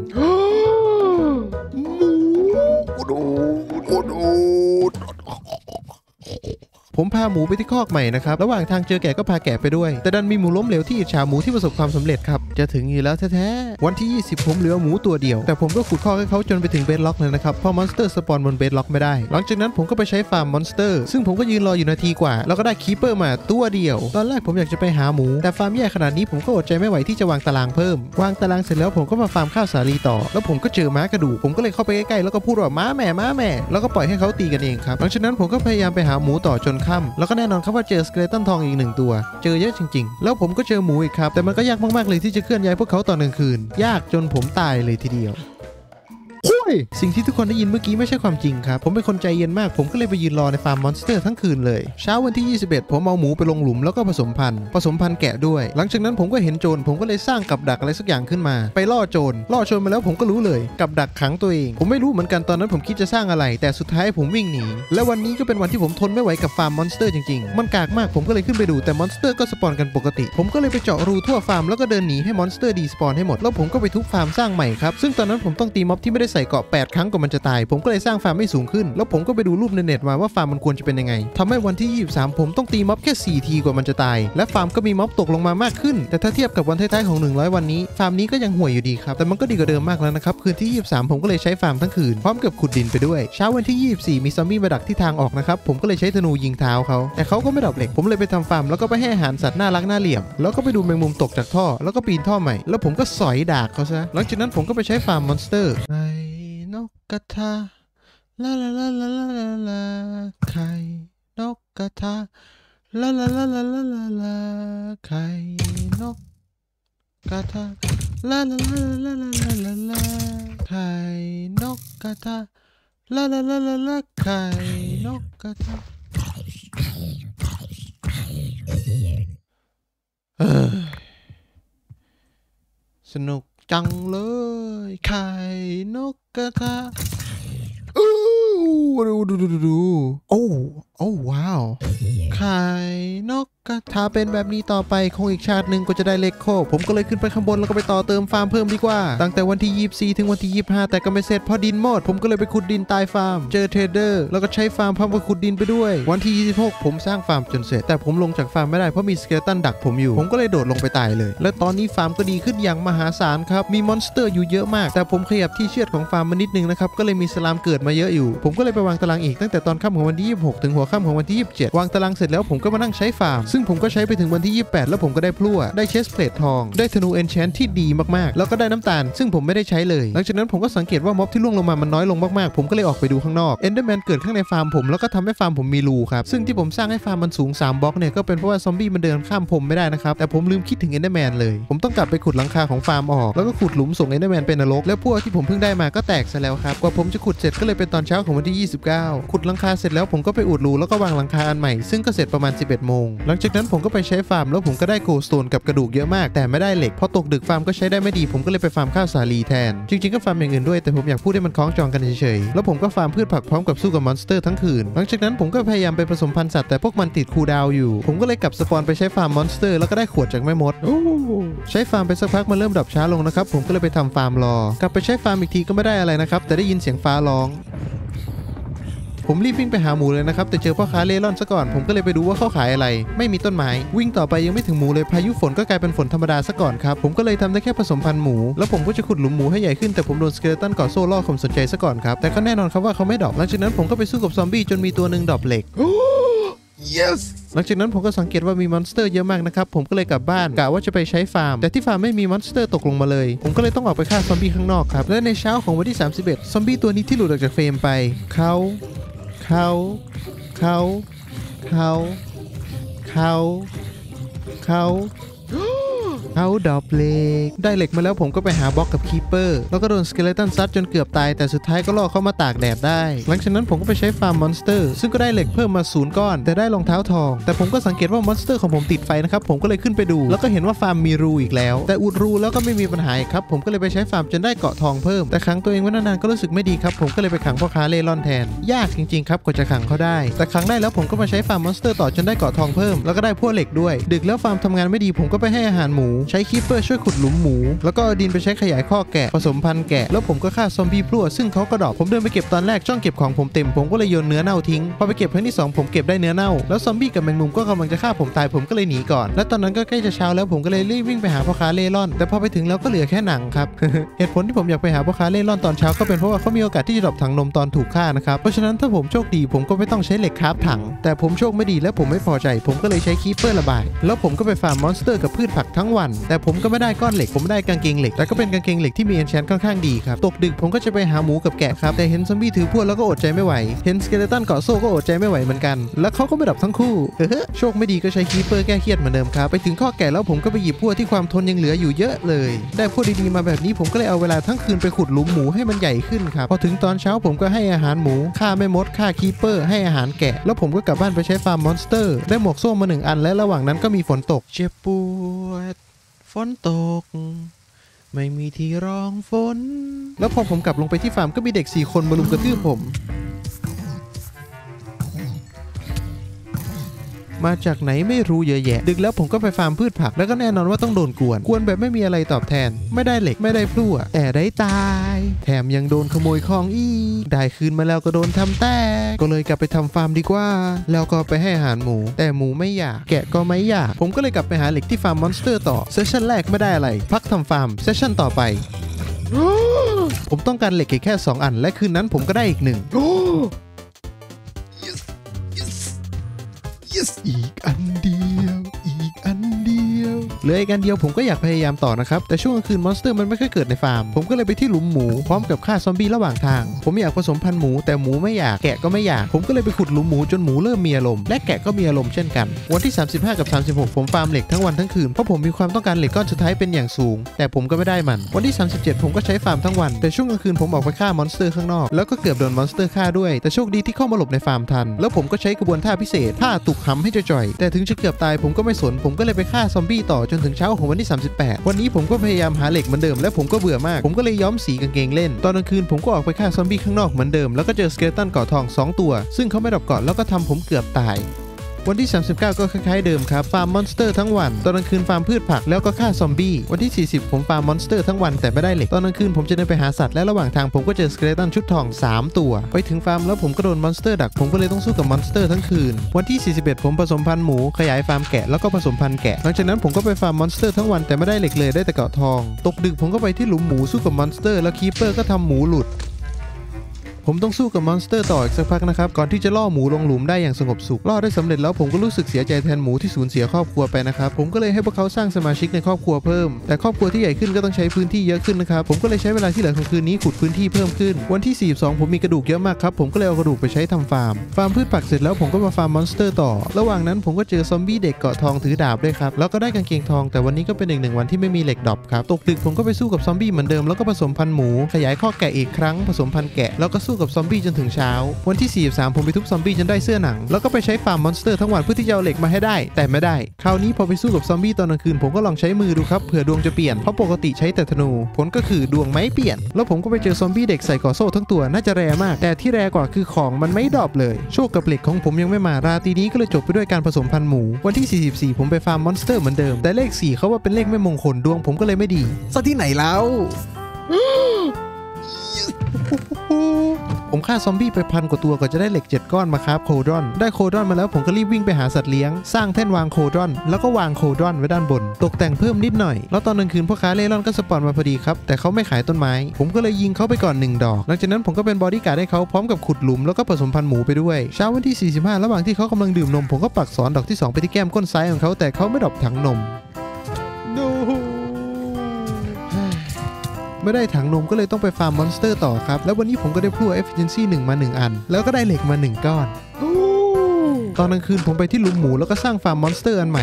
ผมพาหมูไปที่คอกใหม่นะครับระหว่างทางเจอแกะก็พาแกะไปด้วยแต่ดันมีหมูล้มเหลวที่อิจฉาหมูที่ประสบความสำเร็จครับจะถึงอยู่แล้วแท้ๆวันที่20ผมเหลือหมูตัวเดียวแต่ผมก็ขุดคอกให้เขาจนไปถึงเบสล็อกเลยนะครับเพราะมอนสเตอร์สปอนบนเบสล็อกไม่ได้หลังจากนั้นผมก็ไปใช้ฟาร์มมอนสเตอร์ซึ่งผมก็ยืนรออยู่นาทีกว่าแล้วก็ได้คีปเปอร์มาตัวเดียวตอนแรกผมอยากจะไปหาหมูแต่ฟาร์มแย่ขนาดนี้ผมก็อดใจไม่ไหวที่จะวางตารางเพิ่มวางตารางเสร็จแล้วผมก็มาฟาร์มข้าวสาลีต่อแล้วผมก็เจอม้ากระดูกผมก็เลยเข้าไปใกล้ๆแล้วก็พูดว่าม้าแม่แล้วก็ปล่อยให้เขาตีกันเองครับหลังจากนั้นผมก็พยายามไปหาหมูต่อจนค่ำแล้วก็แน่นอนครับว่าเจอสเกเลตันทองอีก1ตัวเจอเยอะจริงๆแล้วผมก็เจอหมูอีกครับแต่มันก็ยากมากๆเลยที่จะเคลื่อนย้ายพวกเขาตอนกลางคืนยากจนผมตายเลยทีเดียวสิ่งที่ทุกคนได้ยินเมื่อกี้ไม่ใช่ความจริงครับผมเป็นคนใจเย็นมากผมก็เลยไปยืนรอในฟาร์มมอนสเตอร์ทั้งคืนเลยเช้าวันที่21ผมเอาหมูไปลงหลุมแล้วก็ผสมพันธุ์แกะด้วยหลังจากนั้นผมก็เห็นโจรผมก็เลยสร้างกับดักอะไรสักอย่างขึ้นมาไปล่อโจรมาแล้วผมก็รู้เลยกับดักขังตัวเองผมไม่รู้เหมือนกันตอนนั้นผมคิดจะสร้างอะไรแต่สุดท้ายผมวิ่งหนีและวันนี้ก็เป็นวันที่ผมทนไม่ไหวกับฟาร์มมอนสเตอร์จริงๆมันกากมากผมก็เลยขึ้นไปดูแต่มอนสเตอร์ก็สปอนกันปกติผมก็เลยไปเจาะรูทั่วฟาร์มแล้วก็เดินหนีให้มอนสเตอร์ดีสปอนให้หมดแล้วผมก็ไปทุบฟาร์มสร้างใหม่ครับซึ่งตอนนั้นผมต้องตีม็อบที่ไม่ได้ใส่เกราะาะ8ครั้งกว่ามันจะตายผมก็เลยสร้างฟาร์มไม่สูงขึ้นแล้วผมก็ไปดูรูปในเน็ตมาว่าฟาร์มมันควรจะเป็นยังไงทำให้วันที่23ผมต้องตีม็อบแค่4ทีกว่ามันจะตายและฟาร์มก็มีม็อบตกลงมามากขึ้นแต่ถ้าเทียบกับวันท้ายๆของ100วันนี้ฟาร์มนี้ก็ยังห่วยอยู่ดีครับแต่มันก็ดีกว่าเดิมมากแล้วนะครับคืนที่23ผมก็เลยใช้ฟาร์มทั้งคืนพร้อมกับขุดดินไปด้วยเช้าวันที่24มีซอมบี้มาดักที่ทางออกนะครับผมก็เลยใช้ธนูยิงเท้าเขาแต่เขาก็ไม่ดรอปเหล็กผมเลยไปทำฟาร์มแล้วก็ไปให้อาหารสัตว์น่ารักน่าเหลี่ยมแล้วก็ไปดูแมงมุมตกจากท่อแล้วก็ปีนท่อใหม่แล้วผมก็สอยดากเขาซะหลังจากนั้นผมก็ไปใช้ฟาร์มมอนสเตอร์ไข่นกกระทาลาลาลาลาลาลาไข่นกกระทาลาลาลาลาลาลาลาไข่นกกระทาลาลาลาลาลาลาลาลาไข่นกกระทาลาลาลาลาลาไข่นกกระทาสนุกจังเลยไข่นกกระทาดูโอ้ว้าวไข่นกกระทาเป็นแบบนี้ต่อไปคงอีกชาติหนึ่งก็จะได้เลขโคผมก็เลยขึ้นไปข้างบนแล้วก็ไปต่อเติมฟาร์มเพิ่มดีกว่าตั้งแต่วันที่24ถึงวันที่25แต่ก็ไม่เสร็จเพราะดินหมดผมก็เลยไปขุดดินตายฟาร์มเจอเทรดเดอร์แล้วก็ใช้ฟาร์มพร้อมกับขุดดินไปด้วยวันที่26ผมสร้างฟาร์มจนเสร็จแต่ผมลงจากฟาร์มไม่ได้เพราะมีสเกเลตันดักผมอยู่ผมก็เลยโดดลงไปตายเลยและตอนนี้ฟาร์มก็ดีขึ้นอย่างมหาศาลครับมีมอนสเตอร์อยู่เยอะมากแต่ผมขยับที่เชือดของฟาร์มมานิดนึงนะครับก็เลยมีสลามเกิดมาเยอะอยู่ผมก็เลยไปวางตารางอีกตั้งแต่ตอนค่ำของวันที่26ถึงหัวค่ำของวันที่27วางตารางเสร็จแล้วผมก็มานั่งใช้ฟาร์มซึ่งผมก็ใช้ไปถึงวันที่28แล้วผมก็ได้พลั่วได้เชสเพลททองได้ธนูเอนแชนที่ดีมากๆแล้วก็ได้น้ำตาลซึ่งผมไม่ได้ใช้เลยหลังจากนั้นผมก็สังเกตว่าม็อบที่ล่วงลงมามันน้อยลงมากๆผมก็เลยออกไปดูข้างนอกเอนเดอร์แมนเกิดข้างในฟาร์มผมแล้วก็ทำให้ฟาร์มผมมีรูครับซึ่งที่ผมสร้างให้ฟาร์มมันสูง3บล็อกเนี่ยก็เป็นเพราะว่าซอมบี้มันเดินข้ามผมไม่ได้นะครับแต่ผมลืมคิดถึงเอนเดอร์แมนเลยผมต้องกลับไปขุดหลังคาของฟาร์มออกแล้วก็ขุดหลุมส่งเอนเดอร์แมนเป็นนรกแล้วพวกที่ผมเพิ่งได้มาก็แตกซะแล้วครับกว่าผมจะขุดเสร็จก็เลยเป็นตอนเช้าของวันที่29ขุดหลังคาเสร็จแล้วผมก็ไปอุดรูแล้วก็วางหลังคาอันใหม่ซึ่งก็เสร็จประมาณ11โมงหลังจากนั้นผมก็ไปใช้ฟาร์มแล้วผมก็ได้โกลสโตนกับกระดูกเยอะมากแต่ไม่ได้เหล็กพอตกดึกฟาร์มก็ใช้ได้ไม่ดีผมก็เลยไปฟาร์มข้าวสาลีแทนจริงๆก็ฟาร์มอย่างอื่นด้วยแต่ผมอยากพูดให้มันคล้องจองกันเฉยๆแล้วผมก็ฟาร์มพืชผักพร้อมกับสู้กับมอนสเตอร์ทั้งคืนหลังจากนั้นผมก็พยายามไปผสมพันธุ์สัตว์แต่พวกมันติดคูลดาวน์อยู่ผมก็เลยกลับสปอนไปใช้ฟาร์มมอนสเตอร์แล้วก็ได้ขวดจากแม่มดใช้ฟาร์มไปสักพักมันเริ่มดับช้าลงนะครับผมก็เลยไปทำฟาร์มรอกลับไปใช้ฟาร์มอีกทีก็ไม่ได้อะไรนะครับแต่ได้ยินเสียงฟ้าร้องผมรีบวิ่งไปหาหมูเลยนะครับแต่เจอพ่อค้าเล่ร่อนซะก่อนผมก็เลยไปดูว่าเขาขายอะไรไม่มีต้นไม้วิ่งต่อไปยังไม่ถึงหมูเลยพายุฝนก็กลายเป็นฝนธรรมดาซะก่อนครับผมก็เลยทำได้แค่ผสมพันธุ์หมูแล้วผมก็จะขุดหลุมหมูให้ใหญ่ขึ้นแต่ผมโดนสเกเลตันก่อโซ่ล่อความสนใจซะก่อนครับแต่ก็แน่นอนครับว่าเขาไม่ดรอปหลังจากนั้นผมก็ไปสู้กับซอมบี้จนมีตัวหนึ่งดรอปเหล็กyes หลังจากนั้นผมก็สังเกตว่ามีมอนสเตอร์เยอะมากนะครับผมก็เลยกลับบ้านกะว่าจะไปใช้ฟาร์มแต่ที่ฟาร์มไม่มีมอนสเตอร์ตกลงมาเลยผมก็เลยต้องออกไปฆ่าซอมบี้ข้างนอกครับและในเช้าของวันที่31ซอมบี้ตัวนี้ที่หลุดออกจากเฟรมไปเขาดรอปเหล็กได้เหล็กมาแล้วผมก็ไปหาบล็อกกับคีเปอร์แล้วก็โดนสเกเลตันซัดจนเกือบตายแต่สุดท้ายก็ล่อเข้ามาตากแดดได้หลังจากนั้นผมก็ไปใช้ฟาร์มมอนสเตอร์ซึ่งก็ได้เหล็กเพิ่มมา0 ก้อนแต่ได้รองเท้าทองแต่ผมก็สังเกตว่ามอนสเตอร์ของผมติดไฟนะครับผมก็เลยขึ้นไปดูแล้วก็เห็นว่าฟาร์มมีรูอีกแล้วแต่อุดรูแล้วก็ไม่มีปัญหาครับผมก็เลยไปใช้ฟาร์มจนได้เกาะทองเพิ่มแต่ขังตัวเองไว้นานๆก็รู้สึกไม่ดีครับผมก็เลยไปขังพ่อค้าเล่ร่อนแทนยากจริงๆครับกว่าจะขังเขาได้แต่ขังได้แล้วผมก็มาใช้ฟาร์มมอนสเตอร์ต่อจนได้เกาะทองเพิ่มแล้วก็ได้พวกเหล็กด้วยดึกแล้วฟาร์มทำงานไม่ดีผมก็ไปให้อาหารหมูใช้คีเปอร์ช่วยขุดหลุมหมูแล้วก็เอาดินไปใช้ขยายข้อแกะผสมพันธุ์แกะแล้วผมก็ฆ่าซอมบี้พลั่วซึ่งเขาก็ดรอปผมเดินไปเก็บตอนแรกช่องเก็บของผมเต็มผมก็เลยโยนเนื้อเน่าทิ้งพอไปเก็บครั้งที่2ผมเก็บได้เนื้อเน่าแล้วซอมบี้กับแมงมุมก็กำลังจะฆ่าผมตายผมก็เลยหนีก่อนและตอนนั้นก็ใกล้จะเช้าแล้วผมก็เลยรีบวิ่งไปหาพ่อค้าเล่ร่อนแต่พอไปถึงแล้วก็เหลือแค่หนังครับ เหตุผลที่ผมอยากไปหาพ่อค้าเล่ร่อนตอนเช้าก็เป็นเพราะว่าเขามีโอกาสที่จะดรอปถังนมตอนถูกฆ่านะครับเพราะฉะนั้นถ้าผมโชคดีผมก็ไม่ต้องใช้เหล็กคราฟถังแต่ผมโชคไม่ดีและผมไม่พอใจผมก็เลยใช้คีเปอร์ระบายแล้วผมก็ไปฟาร์มมอนสเตอร์กับพืชผักทั้งวันแต่ผมก็ไม่ได้ก้อนเหล็กผมได้กางเกงเหล็กแต่ก็เป็นกางเกงเหล็กที่มีเอนแชนค่อนข้างดีครับตกดึกผมก็จะไปหาหมูกับแกะครับแต่เห็นซอมบี้ถือพวกแล้วก็อดใจไม่ไหวเห็นสเกเลตันเกาะโซ่ก็อดใจไม่ไหวเหมือนกันแล้วเขาก็ไม่ดับทั้งคู่โชคไม่ดีก็ใช้คีเปอร์แก้เครียดเหมือนเดิมครับไปถึงข้อแกะแล้วผมก็ไปหยิบพวกที่ความทนยังเหลืออยู่เยอะเลยได้พวกดีๆมาแบบนี้ผมก็เลยเอาเวลาทั้งคืนไปขุดหลุมหมูให้มันใหญ่ขึ้นครับพอถึงตอนเช้าผมก็ให้อาหารหมูฆ่าแม่มดฆ่าคีเปอร์ให้อาหารแกะแล้วผมก็กลับบ้านไปใช้ฟาร์มมอนสเตอร์ได้หมวกโซ่มา1 อันและระหว่างนั้นก็มีฝนตกเจ็บปวดฝนตกไม่มีที่รองฝนแล้วพอผมกลับลงไปที่ฟาร์มก็มีเด็ก4 คนมารุมกระทืบผมมาจากไหนไม่รู้เยอะแยะดึกแล้วผมก็ไปฟาร์มพืชผักแล้วก็แน่นอนว่าต้องโดนกวนแบบไม่มีอะไรตอบแทนไม่ได้เหล็กไม่ได้พลั่วแต่ได้ตายแถมยังโดนขโมยของอีกได้คืนมาแล้วก็โดนทำแตกก็เลยกลับไปทำฟาร์มดีกว่าแล้วก็ไปให้อาหารหมูแต่หมูไม่อยากแกะก็ไม่อยากผมก็เลยกลับไปหาเหล็กที่ฟาร์มมอนสเตอร์ต่อเซสชั่นแรกไม่ได้อะไรพักทำฟาร์มเซสชั่นต่อไปผมต้องการเหล็กแค่2 อันและคืนนั้นผมก็ได้อีก1อีกอันเดียวเหลืออีกอันเดียวผมก็อยากพยายามต่อนะครับแต่ช่วงกลางคืนมอนสเตอร์มันไม่ค่อยเกิดในฟาร์มผมก็เลยไปที่หลุมหมูพร้อมกับฆ่าซอมบี้ระหว่างทางผมอยากผสมพันธุ์หมูแต่หมูไม่อยากแกะก็ไม่อยากผมก็เลยไปขุดหลุมหมูจนหมูเริ่มมีอารมณ์และแกะก็มีอารมณ์เช่นกันวันที่35กับ36ผมฟาร์มเหล็กทั้งวันทั้งคืนเพราะผมมีความต้องการเหล็กก้อนสุดท้ายเป็นอย่างสูงแต่ผมก็ไม่ได้มันวันที่37ผมก็ใช้ฟาร์มทั้งวันแต่ช่วงกลางคืนผมออกไปฆ่ามอนสเตอร์ข้างนอกแล้วก็เกือบโดนมอนสเตอร์ฆ่าด้วยแต่โชคดีที่เข้ามาหลบในฟาร์มทันแล้วผมก็ใช้กระบวนท่าพิเศษท่าตุกหำให้จ่อยๆแต่ถึงจะเกือบตายผมก็ไม่สนผมก็เลยไปฆ่าซอมบี้ต่อจนถึงเช้าของวันที่38วันนี้ผมก็พยายามหาเหล็กเหมือนเดิมและผมก็เบื่อมากผมก็เลยย้อมสีกางเกงเล่นตอนกลางคืนผมก็ออกไปฆ่าซอมบี้ข้างนอกเหมือนเดิมแล้วก็เจอสเกเลตันเกาะทอง2 ตัวซึ่งเขาไม่ดับเกาะแล้วก็ทำผมเกือบตายวันที่39ก็คล้ายๆเดิมครับฟาร์มมอนสเตอร์ทั้งวันตอนกลางคืนฟาร์มพืชผักแล้วก็ฆ่าซอมบี้วันที่40ผมฟาร์มมอนสเตอร์ทั้งวันแต่ไม่ได้เหล็กตอนกลางคืนผมจะเดินไปหาสัตว์และระหว่างทางผมก็เจอสเกเลตันชุดทอง3 ตัวไปถึงฟาร์มแล้วผมก็โดนมอนสเตอร์ดักผมก็เลยต้องสู้กับมอนสเตอร์ทั้งคืนวันที่41ผมผสมพันธุ์หมูขยายฟาร์มแกะแล้วก็ผสมพันธุ์แกะหลังจากนั้นผมก็ไปฟาร์มมอนสเตอร์ทั้งวันแต่ไม่ได้เหล็กเลยได้แต่เกาะทองตกดึกผมก็ไปที่หลุมหมูสู้กับมอนสเตอร์แล้วคีเปอร์ก็ทำหมูหลุดผมต้องสู้กับมอนสเตอร์ต่ออีกสักพักนะครับก่อนที่จะล่อหมูลงหลุมได้อย่างสงบสุขล่อได้สำเร็จแล้วผมก็รู้สึกเสียใจแทนหมูที่สูญเสียครอบครัวไปนะครับผมก็เลยให้พวกเขาสร้างสมาชิกในครอบครัวเพิ่มแต่ครอบครัวที่ใหญ่ขึ้นก็ต้องใช้พื้นที่เยอะขึ้นนะครับผมก็เลยใช้เวลาที่เหลือของคืนนี้ขุดพื้นที่เพิ่มขึ้นวันที่42ผมมีกระดูกเยอะมากครับผมก็เลยเอากระดูกไปใช้ทำฟาร์มพืชผักเสร็จแล้วผมก็มาฟาร์มมอนสเตอร์ต่อระหว่างนั้นผมก็เจอซอมบี้เด็กเกาะทองถือดาบด้วยครับแล้วก็ได้กางเกงทองแต่วันนี้ก็เป็นอีก1 วันที่ไม่มีเหล็กดรอปครับตกดึกผมก็ไปสู้กับซอมบี้เหมือนเดิมแล้วก็ผสมพันธุ์หมูขยายข้อแกะอีกครั้งผสมพันธุ์แกะแล้วก็สู้กับซอมบี้จนถึงเช้าวันที่43ผมไปทุบซอมบี้จนได้เสื้อหนังแล้วก็ไปใช้ฟาร์มมอนสเตอร์ทั้งวันเพื่อที่จะเอาเหล็กมาให้ได้แต่ไม่ได้คราวนี้พอไปสู้กับซอมบี้ตอนกลางคืนผมก็ลองใช้มือดูครับเผื่อดวงจะเปลี่ยนเพราะปกติใช้แต่ธนูผลก็คือดวงไม่เปลี่ยนแล้วผมก็ไปเจอซอมบี้เด็กใส่ก่อโซ่ทั้งตัวน่าจะแรงมากแต่ที่แรงกว่าคือของมันไม่ดรอปเลยโชคกับเหล็กของผมยังไม่มาราตรีนี้ก็เลยจบไปด้วยการผสมพันธุ์หมูวันที่44ผมไปฟาร์มมอนสเตอร์เหมือนเดิมแต่เลข4เขาว่าเป็นเลขไม่มงคลดวงผมก็เลยไม่ดีซะที่ไหนแล้วผมฆ่าซอมบี้ไป1,000 กว่าตัวก่อนจะได้เหล็ก7 ก้อนมาครับโคดรอนได้โคดรอนมาแล้วผมก็รีบวิ่งไปหาสัตว์เลี้ยงสร้างแท่นวางโคดรอนแล้วก็วางโคดรอนไว้ด้านบนตกแต่งเพิ่มนิดหน่อยแล้วตอนกลางคืนพ่อค้าเล่ร่อนก็สปอนมาพอดีครับแต่เขาไม่ขายต้นไม้ผมก็เลยยิงเขาไปก่อน1 ดอกหลังจากนั้นผมก็เป็นบอดี้การ์ดให้เขาพร้อมกับขุดหลุมแล้วก็ผสมพันธุ์หมูไปด้วยเช้าวันที่45ระหว่างที่เขากำลังดื่มนมผมก็ปักศรดอกที่2ไปที่แก้มก้นซ้ายของเขาแต่เขาไม่ดรอปถังนม noไม่ได้ถังนมก็เลยต้องไปฟาร์มมอนสเตอร์ต่อครับแล้ววันนี้ผมก็ได้พลั่ว Efficiency 1 มา 1 อันแล้วก็ได้เหล็กมา1 ก้อนตอนกลางคืนผมไปที่หลุมหมูแล้วก็สร้างฟาร์มมอนสเตอร์อันใหม่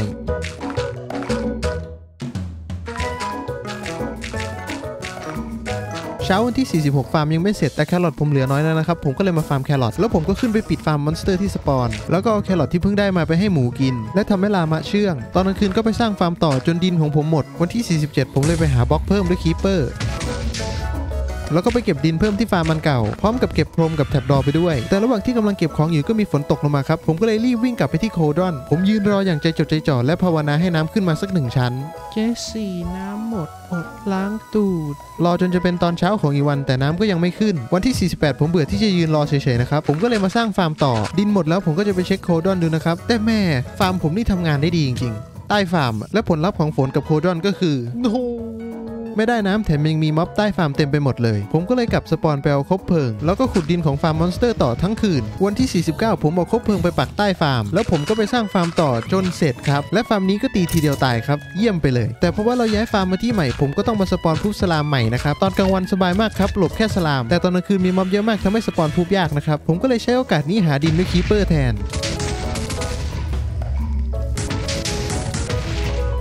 เช้าวันที่46ฟาร์มยังไม่เสร็จแต่แครอทผมเหลือน้อยแล้วนะครับผมก็เลยมาฟาร์มแครอทแล้วผมก็ขึ้นไปปิดฟาร์มมอนสเตอร์ที่สปอนแล้วก็เอาแครอทที่เพิ่งได้มาไปให้หมูกินและทำให้ลามะเชื่องตอนกลางคืนก็ไปสร้างฟาร์มต่อจนดินของผมหมดวันที่47ผมเลยไปหาบล็อกเพิ่มด้วยคีเปอร์แล้วก็ไปเก็บดินเพิ่มที่ฟาร์มมันเก่าพร้อมกับเก็บโพรมกับแท็บดอไปด้วยแต่ระหว่างที่กำลังเก็บของอยู่ก็มีฝนตกลงมาครับผมก็เลยรีบวิ่งกลับไปที่โคดรอนผมยืนรออย่างใจจดใจจ่อและภาวนาให้น้ำขึ้นมาสัก1 ชั้นเจสซี่น้ำหมดอดล้างตูดรอจนจะเป็นตอนเช้าของอีกวันแต่น้ำก็ยังไม่ขึ้นวันที่48ผมเบื่อที่จะยืนรอเฉยๆนะครับผมก็เลยมาสร้างฟาร์มต่อดินหมดแล้วผมก็จะไปเช็คโคดรอนดูนะครับแต่แม่ฟาร์มผมนี่ทำงานได้ดีจริงๆใต้ฟาร์มและผลลัพธ์ของฝนกับโคดรอนก็คือไม่ได้น้ำแถมยังมีม็อบใต้ฟาร์มเต็มไปหมดเลยผมก็เลยกลับสปอนไปเอาคบเพลิงแล้วก็ขุดดินของฟาร์มมอนสเตอร์ต่อทั้งคืนวันที่49ผมเอาคบเพลิงไปปักใต้ฟาร์มแล้วผมก็ไปสร้างฟาร์มต่อจนเสร็จครับและฟาร์มนี้ก็ตีทีเดียวตายครับเยี่ยมไปเลยแต่เพราะว่าเราย้ายฟาร์มมาที่ใหม่ผมก็ต้องมาสปอนพูบสลามใหม่นะครับตอนกลางวันสบายมากครับหลบแค่สลามแต่ตอนกลางคืนมีม็อบเยอะมากทำให้สปอนพูบยากนะครับผมก็เลยใช้โอกาสนี้หาดินด้วยคีเปอร์แทน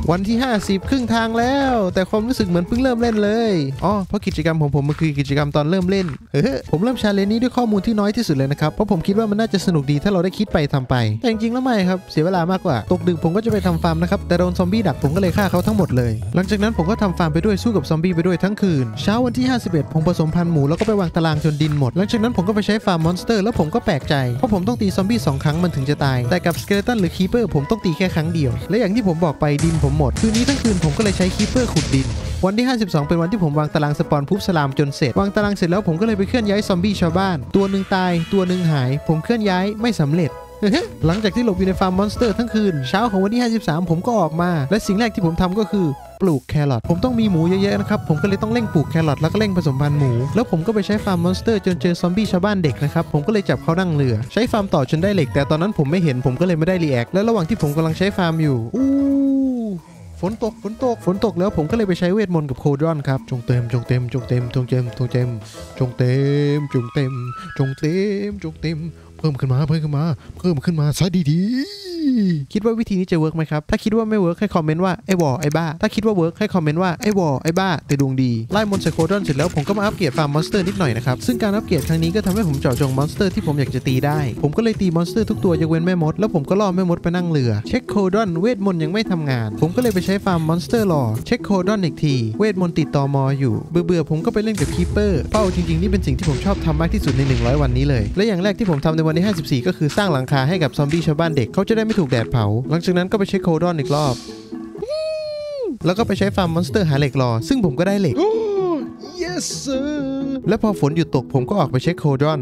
วันที่50ครึ่งทางแล้วแต่ความรู้สึกเหมือนเพิ่งเริ่มเล่นเลยอ๋อเพราะกิจกรรมของผมมันคือกิจกรรมตอนเริ่มเล่นผมเริ่มชาเลนจ์นี้ด้วยข้อมูลที่น้อยที่สุดเลยนะครับเพราะผมคิดว่ามันน่าจะสนุกดีถ้าเราได้คิดไปทำไปแต่จริงๆแล้วไม่ครับเสียเวลามากกว่าตกดึกผมก็จะไปทำฟาร์มนะครับแต่โดนซอมบี้ดักผมก็เลยฆ่าเขาทั้งหมดเลยหลังจากนั้นผมก็ทำฟาร์มไปด้วยสู้กับซอมบี้ไปด้วยทั้งคืนเช้าวันที่51ผมผสมพันธุ์หมูแล้วก็ไปวางตารางจนดินหมดหลังจากนั้นผมก็ไปใช้ฟาร์มมอนสเตอร์แล้วผมก็แปลกใจเพราะผมต้องตีซอมบี้2ครั้งมันถึงจะตายแต่กับสเกเลตันหรือคีเปอร์ผมต้องตีแค่ครั้งเดียวและอย่างที่ผมบอกไปดินผมหมดคืนนี้ทั้งคืนผมก็เลยใช้คีเปอร์ขุดดินวันที่52เป็นวันที่ผมวางตารางสปอนพุบสลามจนเสร็จวางตารางเสร็จแล้วผมก็เลยไปเคลื่อนย้ายซอมบี้ชาวบ้านตัวหนึ่งตายตัวหนึ่งหายผมเคลื่อนย้ายไม่สำเร็จหลังจากที่หลบอยู่ในฟาร์มมอนสเตอร์ทั้งคืนเช้าของวันที่53ผมก็ออกมาและสิ่งแรกที่ผมทำก็คือปลูกแครอทผมต้องมีหมูเยอะๆนะครับผมก็เลยต้องเร่งปลูกแครอทแล้วก็เร่งผสมพันธุ์หมูแล้วผมก็ไปใช้ฟาร์มมอนสเตอร์จนเจอซอมบี้ชาวบ้านเด็กนะครับผมก็เลยจับเขานั่งเรือใช้ฟาร์มต่อจนได้เหล็กแต่ตอนนั้นผมไม่เห็นผมก็เลยไม่ได้รีแอคและระหว่างที่ผมกำลังใช้ฟาร์มอยู่ฝนตกแล้วผมก็เลยไปใช้เวทมนต์กับโคดรอนครับจงเต็มจงเต็มจงเต็มจงเต็มจงเต็มจงเต็มจงเต็มจงเต็มจงเต็มเพิ่มขึ้นมาซะดีๆคิดว่าวิธีนี้จะเวิร์กไหมครับถ้าคิดว่าไม่เวิร์กให้คอมเมนต์ว่าไอ้วอไอ้บ้าถ้าคิดว่าเวิร์กให้คอมเมนต์ว่าไอ้วอไอ้บ้าแต่ดวงดีไล่มอนสเตอร์โคดรอนเสร็จแล้วผมก็มาอัปเกรดฟาร์มมอนสเตอร์นิดหน่อยนะครับซึ่งการอัปเกรดครั้งนี้ก็ทำให้ผมเจาะจงมอนสเตอร์ที่ผมอยากจะตีได้ผมก็เลยตีมอนสเตอร์ทุกตัวยกเว้นแม่มดแล้วผมก็ล่อแม่มดไปนั่งเรือเช็คโคดรอนเวทมนต์ยังไม่ทำงานผมก็เลยไปใช้ฟาร์มมอนสเตอร์รอเช็คโคดรอนอีกทีเวทมนต์ติดตมอยู่เบื่อผมก็ไปเล่นกับคีเปอร์เป้าจริงๆนี่เป็นสิ่งที่ผมชอบทำมากที่สุดใน100วันนี้เลยและอย่างแรกที่ผมทำในวันที่54ก็คือสร้างหลังคาให้กับซอมบี้ชาวบ้านเด็กเขาจะได้ไม่ถูกแดดเผาหลังจากนั้นก็ไปเช็คโคดรอนอีกรอบแล้วก็ไปใช้ฟาร์มมอนสเตอร์หาเหล็กรอซึ่งผมก็ได้เหล็ก yes sir และพอฝนหยุดตกผมก็ออกไปเช็คโคดรอน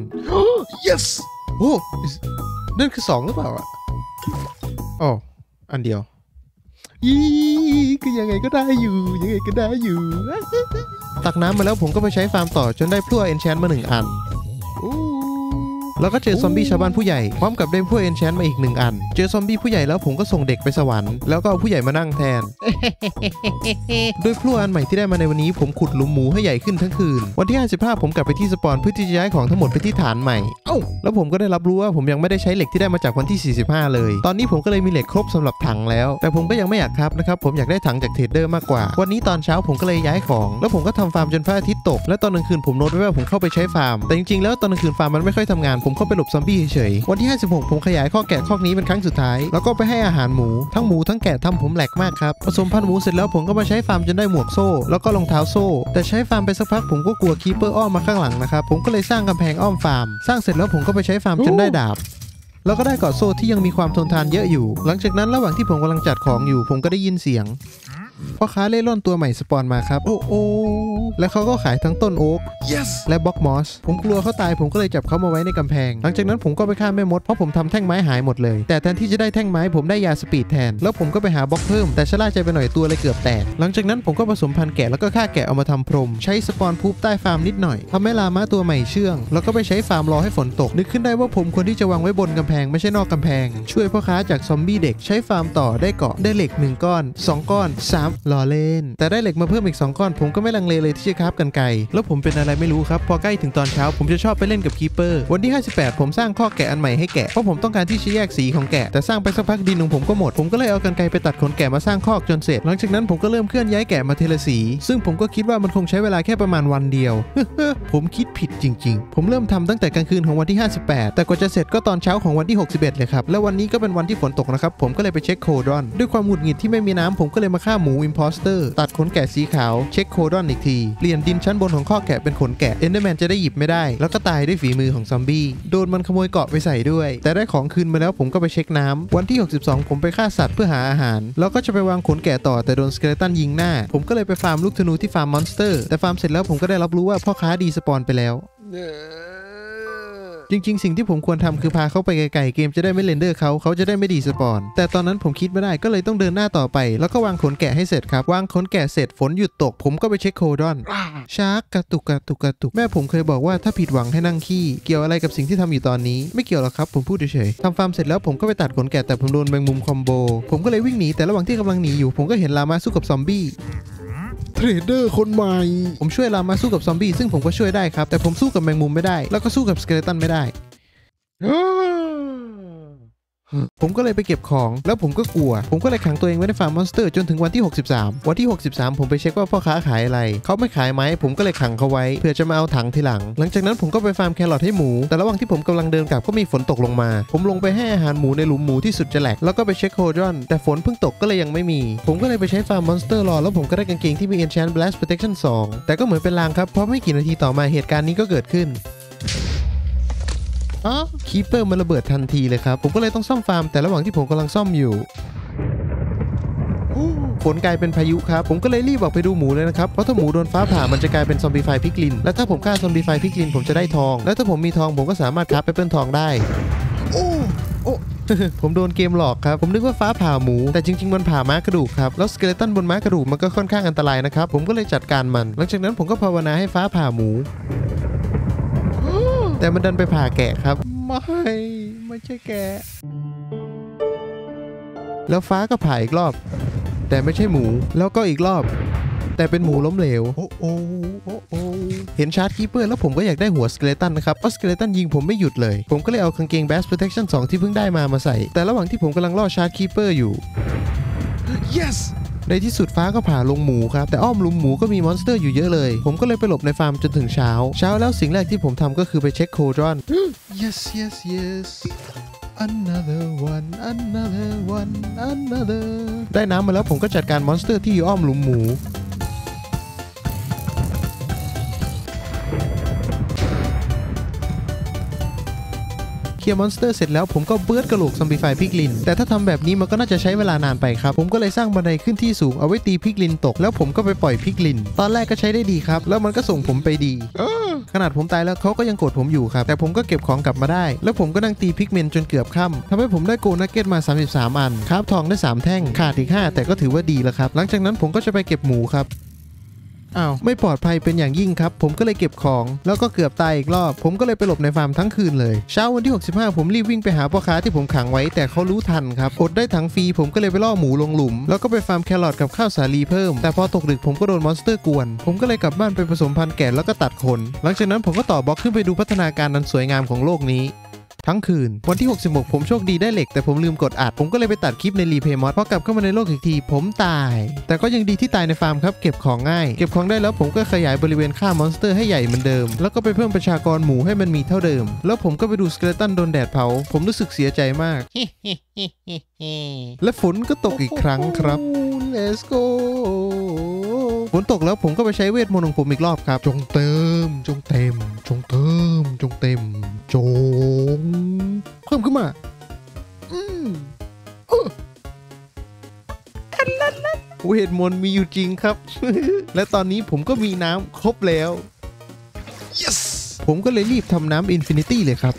yes โอ้นั่นคือ2หรือเปล่าอ๋ออันเดียวคือยังไงก็ได้อยู่ตักน้ำมาแล้วผมก็ไปใช้ฟาร์มต่อจนได้พลั่วเอนแชนต์มา1อันแล้วก็เจอซอมบี้ชาวบ้านผู้ใหญ่พร้อมกับได้พวกเอนแชนต์มาอีก1อันเจอซอมบี้ผู้ใหญ่แล้วผมก็ส่งเด็กไปสวรรค์แล้วก็เอาผู้ใหญ่มานั่งแทน ด้วยพลั่วอันใหม่ที่ได้มาในวันนี้ผมขุดหลุมหมูให้ใหญ่ขึ้นทั้งคืนวันที่55ผมกลับไปที่สปอนเพื่อที่จะย้ายของทั้งหมดไปที่ฐานใหม่แล้วผมก็ได้รับรู้ว่าผมยังไม่ได้ใช้เหล็กที่ได้มาจากวันที่45เลยตอนนี้ผมก็เลยมีเหล็กครบสำหรับถังแล้วแต่ผมก็ยังไม่อยากครับนะครับผมอยากได้ถังจากเทรดเดอร์มากกว่าวันนี้ตอนเช้าผมก็เลยย้ายของแล้วผมก็ทำฟาร์มจนพระอาทิตย์ตกและตอนกลางคืนผมโน้ตไว้ว่าผมเข้าไปใช้ฟาร์มแต่จริงๆแล้วตอนกลางคืนฟาร์มมันไม่ค่อยทำงานผมเข้าไปหลบซอมบี้เฉยๆวันที่56ผมขยายข้อแกะข้อนี้เป็นครั้งสุดท้ายแล้วก็ไปให้อาหารหมูทั้งแกะทำผมแหลกมากครับผสมพันธุ์หมูเสร็จแล้วผมก็มาใช้ฟาร์มจนได้หมวกโซ่แล้วก็รองเท้าโซ่แต่ใช้ฟาร์มไปสักพักผมก็กลัวคีเปอร์อ้อมมาข้างหลังนะครับผมก็เลยสร้างกำแพงอ้อมฟาร์มสร้างเสร็จแล้วผมก็ไปใช้ฟาร์มจนได้ดาบแล้วก็ได้เกาะโซ่ที่ยังมีความทนทานเยอะอยู่หลังจากนั้นระหว่างที่ผมกำลังจัดของอยู่ผมก็ได้ยินเสียงพ่อค้าเล่ร่อนตัวใหม่สปอนมาครับโอ้และเขาก็ขายทั้งต้นโอ๊ก yes และบล็อกมอสผมกลัวเขาตายผมก็เลยจับเขามาไว้ในกำแพงหลังจากนั้นผมก็ไปฆ่าแม่มดเพราะผมทำแท่งไม้หายหมดเลยแต่แทนที่จะได้แท่งไม้ผมได้ยาสปีดแทนแล้วผมก็ไปหาบล็อกเพิ่มแต่ชะล่าใจไปหน่อยตัวเลยเกือบแตกหลังจากนั้นผมก็ผสมพันธุ์แกะแล้วก็ฆ่าแกะเอามาทำพรมใช้สปอนพูบใต้ฟาร์มนิดหน่อยทำให้ลาม้าตัวใหม่เชื่องแล้วก็ไปใช้ฟาร์มรอให้ฝนตกนึกขึ้นได้ว่าผมควรที่จะวางไว้บนกำแพงไม่ใช่นอกกำแพงช่วยพ่อค้าจากซอมบี้เด็กใช้ฟาร์มต่อได้เกาะได้เหล็ก1ก้อน2ก้อน3ล้อเล่นแต่ได้เหล็กมาเพิ่มอีก2ก้อนผมก็ไม่ลังเลเลยที่จะคราฟกันไกลแล้วผมเป็นอะไรไม่รู้ครับพอใกล้ถึงตอนเช้าผมจะชอบไปเล่นกับคีเปอร์วันที่58ผมสร้างข้อแกะอันใหม่ให้แกะเพราะผมต้องการที่จะแยกสีของแกะแต่สร้างไปสักพักดินของผมก็หมดผมก็เลยเอากันไกลไปตัดขนแกะมาสร้างคอกจนเสร็จหลังจากนั้นผมก็เริ่มเคลื่อนย้ายแกะมาเทละสีซึ่งผมก็คิดว่ามันคงใช้เวลาแค่ประมาณวันเดียว ผมคิดผิดจริงๆผมเริ่มทำตั้งแต่กลางคืนของวันที่58แต่กว่าจะเสร็จก็ตอนเช้าของวันที่61เลยครับแล้ววันนี้ก็เป็นวันที่ฝนตกนะครับผมก็เลยไปเช็คโคดรอนด้วยความหงุดหงิดที่ไม่มีน้ำผมก็เลยมาฆ่าหมูอิมพอสเตอร์ตัดขนแกะสีขาวเช็คโคดรอนอีกทีเปลี่ยนดินชั้นบนของข้อแกะเป็นขนแกะเอนเดอร์แมนจะได้หยิบไม่ได้แล้วก็ตายด้วยฝีมือของซอมบี้โดนมันขโมยเกาะไปใส่ด้วยแต่ได้ของคืนมาแล้วผมก็ไปเช็คน้ำวันที่62ผมไปฆ่าสัตว์เพื่อหาอาหารแล้วก็จะไปวางขนแกะต่อแต่โดนสเกเลตันยิงหน้าผมก็เลยไปฟาร์มลูกธนูที่ฟาร์มมอนสเตอร์แต่ฟาร์มเสร็จแล้วผมก็ได้รับรู้ว่าพ่อค้าดีสปอนไปแล้วจริงๆสิ่งที่ผมควรทำคือพาเขาไปไกลๆเกมจะได้ไม่เรนเดอร์เขาจะได้ไม่ดีสปอนแต่ตอนนั้นผมคิดไม่ได้ก็เลยต้องเดินหน้าต่อไปแล้วก็วางขนแกะให้เสร็จครับวางขนแกะเสร็จฝนหยุดตกผมก็ไปเช็คโคดรอนชาร์กกระตุกแม่ผมเคยบอกว่าถ้าผิดหวังให้นั่งขี้เกี่ยวอะไรกับสิ่งที่ทำอยู่ตอนนี้ไม่เกี่ยวหรอกครับผมพูดเฉยๆทำฟาร์มเสร็จแล้วผมก็ไปตัดขนแกะแต่ผมโดนแมงมุมคอมโบผมก็เลยวิ่งหนีแต่ระหว่างที่กำลังหนีอยู่ผมก็เห็นลามาสู้กับซอมบี้เทรดเดอร์คนใหม่ผมช่วยลามาสู้กับซอมบี้ซึ่งผมก็ช่วยได้ครับแต่ผมสู้กับแมงมุมไม่ได้แล้วก็สู้กับสเกเลตันไม่ได้ผมก็เลยไปเก็บของแล้วผมก็กลัวผมก็เลยขังตัวเองไว้ในฟาร์มมอนสเตอร์จนถึงวันที่63วันที่63ผมไปเช็คว่าพ่อค้าขายอะไรเขาไม่ขายไหมผมก็เลยขังเขาไว้เพื่อจะมาเอาถังทีหลังหลังจากนั้นผมก็ไปฟาร์มแครอทให้หมูแต่ระหว่างที่ผมกำลังเดินกลับก็มีฝนตกลงมาผมลงไปให้อาหารหมูในหลุมหมูที่สุดจะแหลกแล้วก็ไปเช็คโคดรอนแต่ฝนเพิ่งตกก็เลยยังไม่มีผมก็เลยไปใช้ฟาร์มมอนสเตอร์รอแล้วผมก็ได้กางเกงที่มี Enchant Blast Protection 2แต่ก็เหมือนเป็นลางครับเพราะไม่กี่นาทีต่อมาเหตุการณ์นี้ก็เกิดขึ้นคีเปอร์มันระเบิดทันทีเลยครับผมก็เลยต้องซ่อมฟาร์มแต่ระหว่างที่ผมกำลังซ่อมอยู่ฝนกลายเป็นพายุครับผมก็เลยรีบออกไปดูหมูเลยนะครับเพราะถ้าหมูโดนฟ้าผ่ามันจะกลายเป็นซอมบี้ไฟพิกลินและถ้าผมฆ่าซอมบี้ไฟพิกลินผมจะได้ทองและถ้าผมมีทองผมก็สามารถคราฟแอปเปิลทองได้ผมโดนเกมหลอกครับผมนึกว่าฟ้าผ่าหมูแต่จริงๆมันผ่าม้ากระดูกครับแล้วสเกเลตันบนม้ากระดูกมันก็ค่อนข้างอันตรายนะครับผมก็เลยจัดการมันหลังจากนั้นผมก็ภาวนาให้ฟ้าผ่าหมูแต่มันดันไปผ่าแกะครับไม่ใช่แกะแล้วฟ้าก็ผ่าอีกรอบแต่ไม่ใช่หมูแล้วก็อีกรอบแต่เป็นหมูล้มเหลวเห็นชาร์จคีเปอร์แล้วผมก็อยากได้หัวสเกเลตันนะครับเพราะสเกเลตันยิงผมไม่หยุดเลยผมก็เลยเอากางเกง Blast Protection 2ที่เพิ่งได้มาใส่แต่ระหว่างที่ผมกำลังล่อชาร์จคีเปอร์อยู่ yesในที่สุดฟ้าก็ผ่าลงหมูครับแต่อ้อมหลุมหมูก็มีมอนสเตอร์อยู่เยอะเลยผมก็เลยไปหลบในฟาร์มจนถึงเช้าแล้วสิ่งแรกที่ผมทำก็คือไปเช็คโคดรอน yes another one ได้น้ำมาแล้วผมก็จัดการมอนสเตอร์ที่อยู่อ้อมหลุมหมูเคลียร์มอนสเตอร์เสร็จแล้วผมก็เบิร์ดกระโหลกซอมบี้ไฟพิกลินแต่ถ้าทำแบบนี้มันก็น่าจะใช้เวลานานไปครับผมก็เลยสร้างบันไดขึ้นที่สูงเอาไว้ตีพิกลินตกแล้วผมก็ไปปล่อยพิกลินตอนแรกก็ใช้ได้ดีครับแล้วมันก็ส่งผมไปดีขนาดผมตายแล้วเขาก็ยังโกรธผมอยู่ครับแต่ผมก็เก็บของกลับมาได้แล้วผมก็นั่งตีพิกเมนจนเกือบค่ำทำให้ผมได้โกนักเก็ตมา33อันคราฟทองได้3แท่งขาดอีก5แต่ก็ถือว่าดีแล้วครับหลังจากนั้นผมก็จะไปเก็บหมูครับไม่ปลอดภัยเป็นอย่างยิ่งครับผมก็เลยเก็บของแล้วก็เกือบตายอีกรอบผมก็เลยไปหลบในฟาร์มทั้งคืนเลยเช้าวันที่65ผมรีบวิ่งไปหาพ่อค้าที่ผมขังไว้แต่เขารู้ทันครับอดได้ถังฟรีผมก็เลยไปล่อหมูลงหลุมแล้วก็ไปฟาร์มแครอทกับข้าวสาลีเพิ่มแต่พอตกดึกผมก็โดนมอนสเตอร์กวนผมก็เลยกลับบ้านไปผสมพันธุ์แกะแล้วก็ตัดขนหลังจากนั้นผมก็ต่อบล็อกขึ้นไปดูพัฒนาการอันสวยงามของโลกนี้ทั้งคืนวันที่66ผมโชคดีได้เหล็กแต่ผมลืมกดอัดผมก็เลยไปตัดคลิปในรีเพย์มอดพอกลับเข้ามาในโลกอีกทีผมตายแต่ก็ยังดีที่ตายในฟาร์มครับเก็บของง่ายเก็บของได้แล้วผมก็ขยายบริเวณฆ่ามอนสเตอร์ให้ใหญ่เหมือนเดิมแล้วก็ไปเพิ่มประชากรหมูให้มันมีเท่าเดิมแล้วผมก็ไปดูสเกเลตันโดนแดดเผาผมรู้สึกเสียใจมาก และฝนก็ตกอีกครั้งครับ Let's go ฝนตกแล้วผมก็ไปใช้เวทมนต์ของผมอีกรอบครับจงเติมเพิ่มขึ้นมาเวทมนต์มีอยู่จริงครับ และตอนนี้ผมก็มีน้ำครบแล้ว yes ผมก็เลยรีบทำน้ำอินฟินิตี้เลยครับ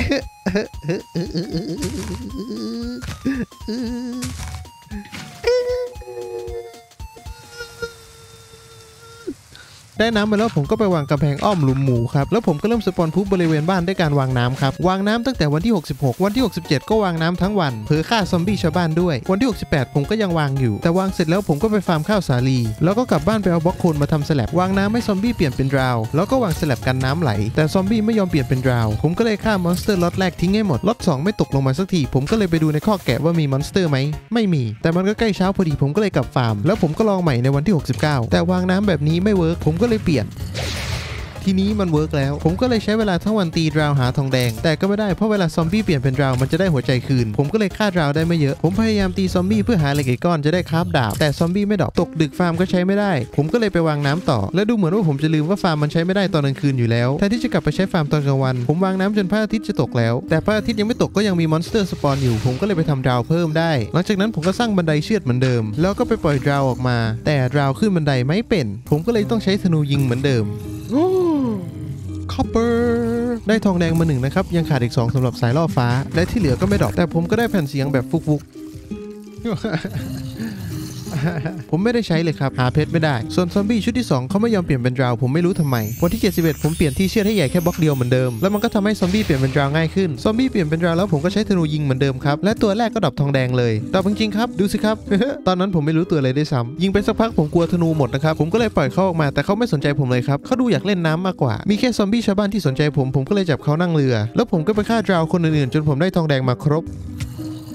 ได้น้ำมาแล้วผมก็ไปวางกำแพงอ้อมหลุมหมูครับแล้วผมก็เริ่มสปอนพุบบริเวณบ้านด้วยการวางน้ำครับวางน้ำตั้งแต่วันที่66วันที่67ก็วางน้ำทั้งวันเผลอฆ่าซอมบี้ชาวบ้านด้วยวันที่68ผมก็ยังวางอยู่แต่วางเสร็จแล้วผมก็ไปฟาร์มข้าวสาลีแล้วก็กลับบ้านไปเอาบล็อกโคนมาทำสแลบวางน้ำให้ซอมบี้เปลี่ยนเป็นดราวแล้วก็วางสแลบกันน้ำไหลแต่ซอมบี้ไม่ยอมเปลี่ยนเป็นดราวผมก็เลยฆ่ามอนสเตอร์ล็อตแรกทิ้งให้หมดล็อต2ไม่ตกลงมาสักทีผมก็เลยไปดูในข้อแกะว่ามีมอนสเตอร์ไหมไม่มีแต่มันก็ใกล้เช้าพอดีผมก็เลยกลับฟาร์มแล้วผมก็ลองใหม่ในวันที่69แต่วางน้ำแบบนี้ไม่เวิร์กผมก็เลยเปลี่ยนทีนี้มันเวิร์กแล้วผมก็เลยใช้เวลาทั้งวันตีดราวหาทองแดงแต่ก็ไม่ได้เพราะเวลาซอมบี้เปลี่ยนเป็นดราวมันจะได้หัวใจคืนผมก็เลยฆ่าดราวได้ไม่เยอะผมพยายามตีซอมบี้เพื่อหาเหล็กอีกก้อนจะได้คราฟดาบแต่ซอมบี้ไม่ดอกตกดึกฟาร์มก็ใช้ไม่ได้ผมก็เลยไปวางน้ำต่อและดูเหมือนว่าผมจะลืมว่าฟาร์มมันใช้ไม่ได้ตอนกลางคืนอยู่แล้วแทนที่จะกลับไปใช้ฟาร์มตอนกลางวันผมวางน้ำจนพระอาทิตย์จะตกแล้วแต่พระอาทิตย์ยังไม่ตกก็ยังมีมอนสเตอร์สปอนอยู่ผมก็เลยไปทำดราวเพิ่มได้หลังจากนั้นผมก็สร้างบันไดเชือดเหมือนเดิมแล้วก็ไปปล่อยดราวออกมาแต่ดราวขึ้นบันไดไม่เป็นผมก็เลยต้องใช้ธนูยิงเหมือนเดิมได้ทองแดงมา1นะครับยังขาดอีก2สำหรับสายล่อฟ้าและที่เหลือก็ไม่ดอกแต่ผมก็ได้แผ่นเสียงแบบฟุกผมไม่ได้ใช้เลยครับหาเพชรไม่ได้ส่วนซอมบี้ชุดที่2เขาไม่ยอมเปลี่ยนเป็นดราวผมไม่รู้ทำไมวันที่71ผมเปลี่ยนที่เชือดให้ใหญ่แค่บล็อกเดียวเหมือนเดิมแล้วมันก็ทำให้ซอมบี้เปลี่ยนเป็นดราวง่ายขึ้นซอมบี้เปลี่ยนเป็นดราวแล้วผมก็ใช้ธนูยิงเหมือนเดิมครับและตัวแรกก็ดรอปทองแดงเลยดรอปจริงๆครับดูสิครับ ตอนนั้นผมไม่รู้ตัวอะไรด้วยซ้ำยิงไปสักพักผมกลัวธนูหมดนะครับผมก็เลยปล่อยเขาออกมาแต่เขาไม่สนใจผมเลยครับเขาดูอยากเล่นน้ำมากกว่ามีแค่ซอมบี้ชาวบ้านที่สนใจผมก็เลยจับเขานั่งเรือแล้วผมก็ไปฆ่าดราวคนอื่นๆจนผมได้ทองแดงมาครบ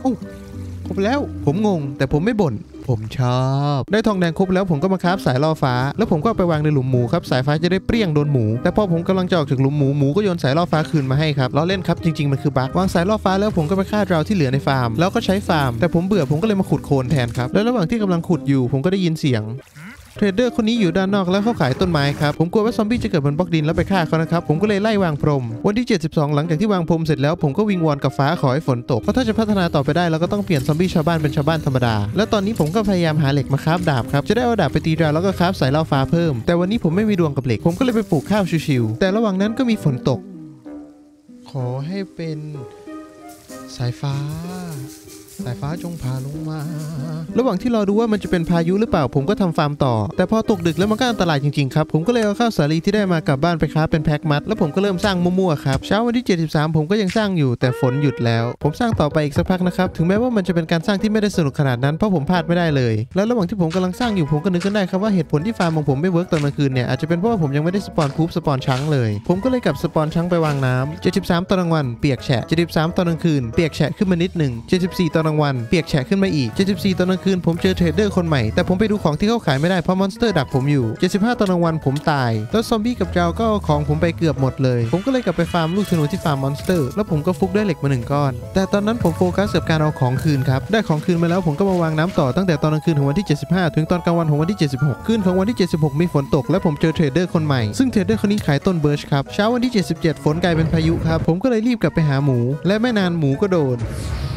ครบแล้วผมงงแต่ผมไม่บ่นผมชอบได้ทองแดงครบแล้วผมก็มาคราฟสายล่อฟ้าแล้วผมก็ไปวางในหลุมหมูครับสายฟ้าจะได้เปรี้ยงโดนหมูแต่พอผมกำลังจะออกจากหลุมหมูก็โยนสายล่อฟ้าคืนมาให้ครับล้อเล่นครับจริงๆมันคือบั๊กวางสายล่อฟ้าแล้วผมก็ไปฆ่าดราวที่เหลือในฟาร์มแล้วก็ใช้ฟาร์มแต่ผมเบื่อผมก็เลยมาขุดโคลนแทนครับแล้วระหว่างที่กำลังขุดอยู่ผมก็ได้ยินเสียงเทรดเดอร์คนนี้อยู่ด้านนอกแล้วเขาขายต้นไม้ครับผมกลัวว่าซอมบี้จะเกิดบนบล็อกดินแล้วไปฆ่าเขานะครับผมก็เลยไล่วางพรมวันที่72หลังจากที่วางพรมเสร็จแล้วผมก็วิงวอนกับฟ้าขอให้ฝนตกเพราะถ้าจะพัฒนาต่อไปได้เราก็ต้องเปลี่ยนซอมบี้ชาวบ้านเป็นชาวบ้านธรรมดาและตอนนี้ผมก็พยายามหาเหล็กมาคราฟดาบครับจะได้เอาดาบไปตีดาวแล้วก็คราฟสายล่อฟ้าเพิ่มแต่วันนี้ผมไม่มีดวงกับเหล็กผมก็เลยไปปลูกข้าวชิวๆแต่ระหว่างนั้นก็มีฝนตกขอให้เป็นสายฟ้าจงพาลงมาระหว่างที่รอดูว่ามันจะเป็นพายุหรือเปล่าผมก็ทำฟาร์มต่อแต่พอตกดึกแล้วมันก็อันตรายจริงๆครับผมก็เลยเอาข้าวสาลีที่ได้มากลับบ้านไปค้าเป็นแพ็คมัดแล้วผมก็เริ่มสร้างมั่วๆครับเช้าวันที่73ผมก็ยังสร้างอยู่แต่ฝนหยุดแล้วผมสร้างต่อไปอีกสักพักนะครับถึงแม้ว่ามันจะเป็นการสร้างที่ไม่ได้สนุกขนาดนั้นเพราะผมพลาดไม่ได้เลยแล้วระหว่างที่ผมกำลังสร้างอยู่ผมก็นึกขึ้นได้ครับว่าเหตุผลที่ฟาร์มของผมไม่เวิร์กตอนกลางคืนเนี่ยอาจจะเป็นเพราะว่าผมยังไม่ได้สปอนพูฟสปอนช้างเลยผมก็เลยกลับสปอนช้างไปวางน้ำ73ตอนกลางวันเปียกแฉะ73ตอนกลางคืนเปียกแฉะขึ้นมานิดหนึ่ง74ตอนกลางวันเปียกแฉะขึ้นมาอีก74ตอนกลางคืนผมเจอเทรดเดอร์คนใหม่แต่ผมไปดูของที่เขาขายไม่ได้เพราะมอนสเตอร์ดักผมอยู่75ตอนกลางวันผมตายแล้วซอมบี้กับเจ้าก็เอาของผมไปเกือบหมดเลยผมก็เลยกลับไปฟาร์มลูกธนูที่ฟาร์มมอนสเตอร์แล้วผมก็ฟุกได้เหล็กมา1ก้อนแต่ตอนนั้นผมโฟกัสกับการเอาของคืนครับได้ของคืนมาแล้วผมก็มาวางน้ำต่อตั้งแต่ตอนกลางคืนของวันที่75ถึงตอนกลางวันของวันที่76คืนของวันที่76มีฝนตกและผมเจอเทรดเดอร์คนใหม่ซึ่งเทรดเดอร์คนนี้ขายต้นเบิร์ชครับเช้าวันที่77ฝนกลายเป็นพายุครับผมก็เลยรีบกลับไปหาหมูและไม่นานหมูก็โดน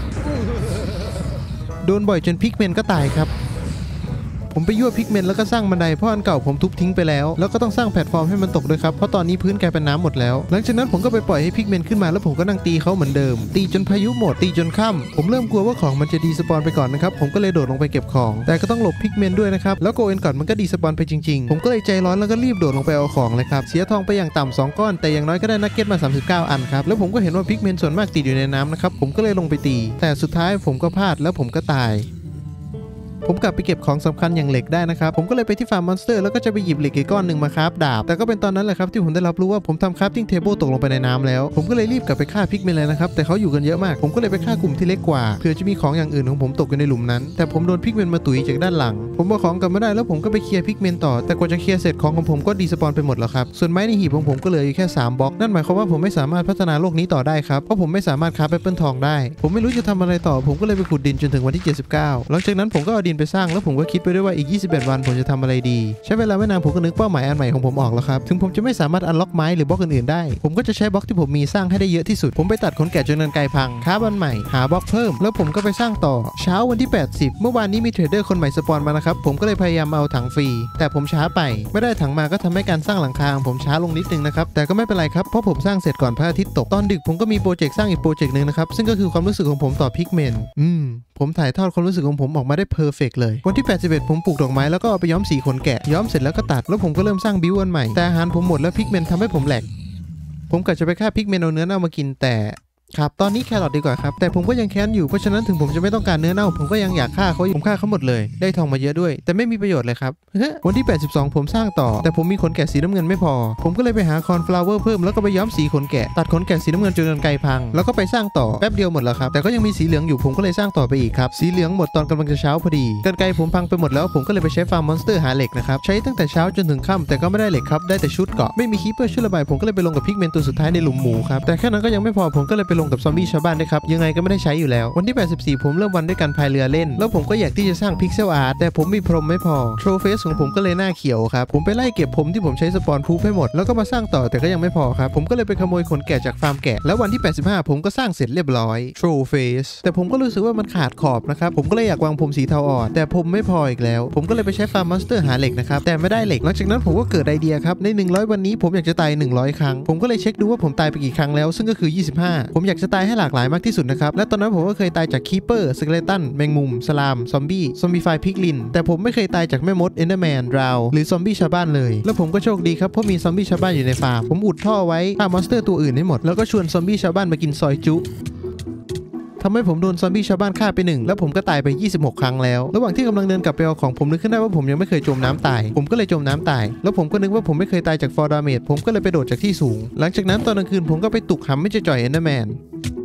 บ่อยจนพิกเมนก็ตายครับผมไปยั่วพิกเมนแล้วก็สร้างบันไดเพราะอันเก่าผมทุบทิ้งไปแล้วก็ต้องสร้างแพลตฟอร์มให้มันตกด้วยครับเพราะตอนนี้พื้นกลายเป็นน้ำหมดแล้วหลังจากนั้นผมก็ไปปล่อยให้พิกเมนขึ้นมาแล้วผมก็นั่งตีเขาเหมือนเดิมตีจนพายุหมดตีจนค่ำผมเริ่มกลัวว่าของมันจะดีสปอนไปก่อนนะครับผมก็เลยโดดลงไปเก็บของแต่ก็ต้องหลบพิกเมนด้วยนะครับแล้วโกเอนก่อนมันก็ดีสปอนไปจริงๆผมก็เลยใจร้อนแล้วก็รีบโดดลงไปเอาของเลยครับเสียทองไปอย่างต่ำ2ก้อนแต่อย่างน้อยก็ได้นักเก็ตมา39อันครับแล้วผมก็เห็นว่าพิกเมนส่วนมากติดอยู่ในน้ำนะครับผมก็เลยลงไปตีแต่สุดท้ายผมก็พลาดแล้วผมก็ตายผมกลับไปเก็บของสำคัญอย่างเหล็กได้นะครับผมก็เลยไปที่ฟาร์มมอนสเตอร์แล้วก็จะไปหยิบเหล็กอีกก้อนหนึ่งมาคราฟดาบแต่ก็เป็นตอนนั้นแหละครับที่ผมได้รับรู้ว่าผมทำคราฟติ้งเทเบิลตกลงไปในน้ำแล้วผมก็เลยรีบกลับไปฆ่าพิกเมนเลยนะครับแต่เขาอยู่กันเยอะมากผมก็เลยไปฆ่ากลุ่มที่เล็กกว่าเพื่อจะมีของอย่างอื่นของผมตกอยู่ในหลุมนั้นแต่ผมโดนพิกเมนมาตุ๋ยจากด้านหลังผมเอาของกลับมาได้แล้วผมก็ไปเคลียร์พิกเมนต่อแต่กว่าจะเคลียร์เสร็จของผมก็ดีสปอนไปหมดแล้วครับส่วนไม้ในหีบของผมก็เหลืออยู่แค่3บล็อกนั่นหมายความว่าผมไม่สามารถพัฒนาโลกนี้ต่อได้ครับเพราะผมไม่สามารถคราฟแอปเปิลทองได้ผมไม่รู้จะทำอะไรต่อผมก็เลยไปขุดดินจนถึงวันที่79หลังจากนั้นผมก็เอาดินไปสร้างแล้วผมก็คิดไปด้วยว่าอีก21วันผมจะทำอะไรดีใช้เวลาไม่นานผมก็นึกเป้าหมายอันใหม่ของผมออกแล้วครับถึงผมจะไม่สามารถอันล็อกไม้หรือบล็อกอื่นๆได้ผมก็จะใช้บล็อกที่ผมมีสร้างให้ได้เยอะที่สุดผมไปตัดขนแกะจนเนินไกลพังค้าบันใหม่หาบล็อกเพิ่มแล้วผมก็ไปสร้างต่อเช้าวันที่80เมื่อวานนี้มีเทรดเดอร์คนใหม่สปอนมานะครับผมก็เลยพยายามเอาถังฟรีแต่ผมช้าไปไม่ได้ถังมาก็ทำให้การสร้างหลังคาของผมช้าลงนิดนึงนะครับแต่ก็ไม่เป็นไรครับเพราะผมสร้างเสร็จก่อนพระอาทิตย์ตกตอนดึกผมก็มีโปรเจกต์สร้างอีกโปรเจกต์นึงนะครับซึ่งก็คือความรู้สึกของผมต่อพิกเมนผมถ่ายทอดความรู้สึกของผมออกมาได้เพอร์เฟกต์เลยวันที่81ผมปลูกดอกไม้แล้วก็เอาไปย้อมสีขนแกะย้อมเสร็จแล้วก็ตัดแล้วผมก็เริ่มสร้างบิวอันใหม่แต่อาหารผมหมดแล้วพิกเมนทำให้ผมแหลกผมกะจะไปฆ่าพิกเมนเอาเนื้อเน่ามากินแต่ครับตอนนี้แครอทดีกว่าครับแต่ผมก็ยังแค้นอยู่เพราะฉะนั้นถึงผมจะไม่ต้องการเนื้อเน่าผมก็ยังอยากฆ่าเขาผมฆ่าเขาหมดเลยได้ทองมาเยอะด้วยแต่ไม่มีประโยชน์เลยครับวันที่82ผมสร้างต่อแต่ผมมีขนแกะสีน้ำเงินไม่พอผมก็เลยไปหาคอนฟลาวเวอร์เพิ่มแล้วก็ไปย้อมสีขนแกะตัดขนแกะสีน้ำเงินจนไกลพังแล้วก็ไปสร้างต่อแป๊บเดียวหมดแล้วครับแต่ก็ยังมีสีเหลืองอยู่ผมก็เลยสร้างต่อไปอีกครับสีเหลืองหมดตอนกำลังจะเช้าพอดีกันไกลผมพังไปหมดแล้วผมก็เลยไปใช้ฟาร์มมอนสเตอร์หาเหล็กนะครับใช้ตั้งแต่เช้าจนถึงค่ำแต่ก็ไม่ได้เหล็กครับได้แต่ชุดเกาะไม่มีคีปเปอร์ช่วยระบายผมก็เลยไปลงกับพิกเมนตัวสุดท้ายในหลุมหมูครับแต่แค่นั้นก็ยังไม่พอผมก็เลยไปลงกับซอมบี้ชาวบ้านครับยังไงก็ไม่ได้ใช้อยู่แล้ววันที่84ผมเริ่มวันด้วยการพายเรือเล่นแล้วผมก็อยากที่จะสร้างพิกเซลอาร์ตแต่ผมมีพรมไม่พอโทรเฟสของผมก็เลยหน้าเขียวครับผมไปไล่เก็บผมที่ผมใช้สปอนพูฟให้หมดแล้วก็มาสร้างต่อแต่ก็ยังไม่พอครับผมก็เลยไปขโมยขนแกะจากฟาร์มแกะแล้ววันที่85ผมก็สร้างเสร็จเรียบร้อยโทรเฟสแต่ผมก็รู้สึกว่ามันขาดขอบนะครับผมก็เลยอยากวางผมสีเทาอ่อนแต่ผมไม่พออีกแล้วผมก็เลยไปใช้ฟาร์มมอนสเตอร์หาเหล็กนะครับแต่ไม่ได้เหล็กหลังจากนั้นผมก็เกิดไอเดียครับใน100วันนี้ผมอยากจะตาย100ครั้งผมก็เลยเช็คดูว่าผมตายไปกี่ครั้งแล้วซึ่งก็คือ25ผมอยากจะตายให้หลากหลายมากที่สุดนะครับและตอนนั้นผมก็เคยตายจากคีเปอร์สเกเลตันแมงมุมสลามซอมบี้ไฟพิกลินแต่ผมไม่เคยตายจากแม่มดเอนเดอร์แมนดราวหรือซอมบี้ชาวบ้านเลยแล้วผมก็โชคดีครับเพราะมีซอมบี้ชาวบ้านอยู่ในฟาร์มผมอุดท่อไว้ฆ่ามอนสเตอร์ตัวอื่นให้หมดแล้วก็ชวนซอมบี้ชาวบ้านมากินซอยจุทำให้ผมโดนซอมบี้ชาวบ้านฆ่าไป1แล้วผมก็ตายไป26ครั้งแล้วระหว่างที่กำลังเดินกลับไปเอาของผมนึกขึ้นได้ว่าผมยังไม่เคยจมน้ำตายผมก็เลยจมน้ำตายแล้วผมก็นึกว่าผมไม่เคยตายจากฟอร์ดาเมจผมก็เลยไปโดดจากที่สูงหลังจากนั้นตอนกลางคืนผมก็ไปตุกหำไม่จะจ่อยเอนเดอร์แมน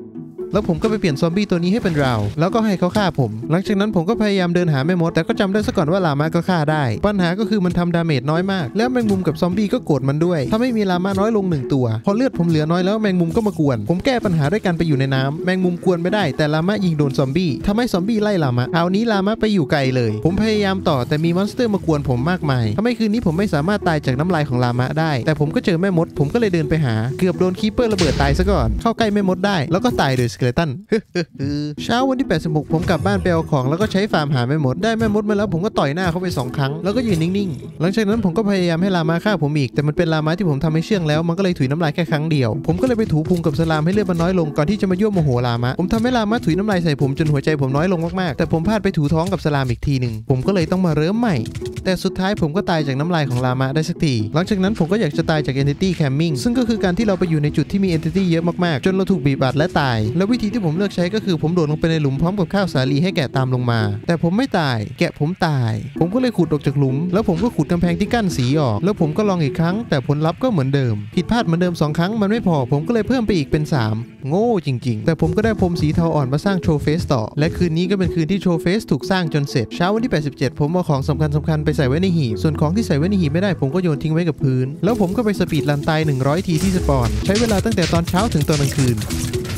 แล้วผมก็ไปเปลี่ยนซอมบี้ตัวนี้ให้เป็นเราแล้วก็ให้เขาฆ่าผมหลังจากนั้นผมก็พยายามเดินหาแม่มดแต่ก็จำได้ซะก่อนว่าลามะก็ฆ่าได้ปัญหาก็คือมันทำดาเมจน้อยมากแล้วแมงมุมกับซอมบี้ก็โกรธมันด้วยทำให้มีลามะน้อยลง1ตัวพอเลือดผมเหลือน้อยแล้วแมงมุมก็มากวนผมแก้ปัญหาด้วยการไปอยู่ในน้ำแมงมุมกวนไม่ได้แต่ลามะยิงโดนซอมบี้ทำให้ซอมบี้ไล่ลามะคราวนี้ลามะไปอยู่ไกลเลยผมพยายามต่อแต่มีมอนสเตอร์มากวนผมมากมายทำให้คืนนี้ผมไม่สามารถตายจากน้ำลายของลามะได้แต่ผมก็เจอแม่มดผมก็เลยเดินไปหาเกือบโดนคีเปอร์ระเบิดตายซะก่อนเข้าใกล้แม่มดได้แล้วก็ตายโดยสเกเลตัน เช้าวันที่86ผมกลับบ้านไปเอาของแล้วก็ใช้ฟาร์มหาแม่มดได้แม่มดมาแล้วผมก็ต่อยหน้าเขาไป2 ครั้งแล้วก็ยืนนิ่งๆหลังจากนั้นผมก็พยายามให้ลามะฆ่าผมอีกแต่มันเป็นลามะที่ผมทำให้เชื่องแล้วมันก็เลยถุยน้ำลายแค่ครั้งเดียวผมก็เลยไปถูพุงกับสลามให้เลือดมันน้อยลงก่อนที่จะมายั่วโมโหลามะผมทำให้ลามะถุยน้ำลายใส่ผมจนหัวใจผมน้อยลงมากๆแต่ผมพลาดไปถูท้องกับสลามอีกทีหนึ่งผมก็เลยต้องมาเริ่มใหม่แต่สุดท้ายผมก็ตายจากน้ำลายของลามะได้สักทีหลังจากนั้นผมก็อยากจะตายจาก Entity Camping ซึ่งก็คือการที่เราไปอยู่ในจุดที่มี Entity เยอะมากๆจนเราถูกบีบอัดและตายแล้ววิธีที่ผมเลือกใช้ก็คือผมโดดลงไปในหลุมพร้อมกับข้าวสาลีให้แกะตามลงมาแต่ผมไม่ตายแกะผมตายผมก็เลยขุดออกจากหลุมแล้วผมก็ขุดกำแพงที่กั้นสีออกแล้วผมก็ลองอีกครั้งแต่ผลลัพธ์ก็เหมือนเดิมผิดพลาดเหมือนเดิม2 ครั้งมันไม่พอผมก็เลยเพิ่มไปอีกเป็น3โง่จริงๆแต่ผมก็ได้พรมสีเทาอ่อนมาสร้างโทรเฟสต่อและคืนนี้ก็เป็นคืนที่โทรเฟสถูกสร้างจนเสร็จเช้าวันที่87ผมเอาของสำคัญไปใส่ไว้ในหีบส่วนของที่ใส่ไว้ในหีบไม่ได้ผมก็โยนทิ้งไว้กับพื้นแล้วผมก็ไปสปีดรันตาย100 ทีที่สปอนใช้เวลาตั้งแต่ตอนเช้าถึงตอนกลางคืน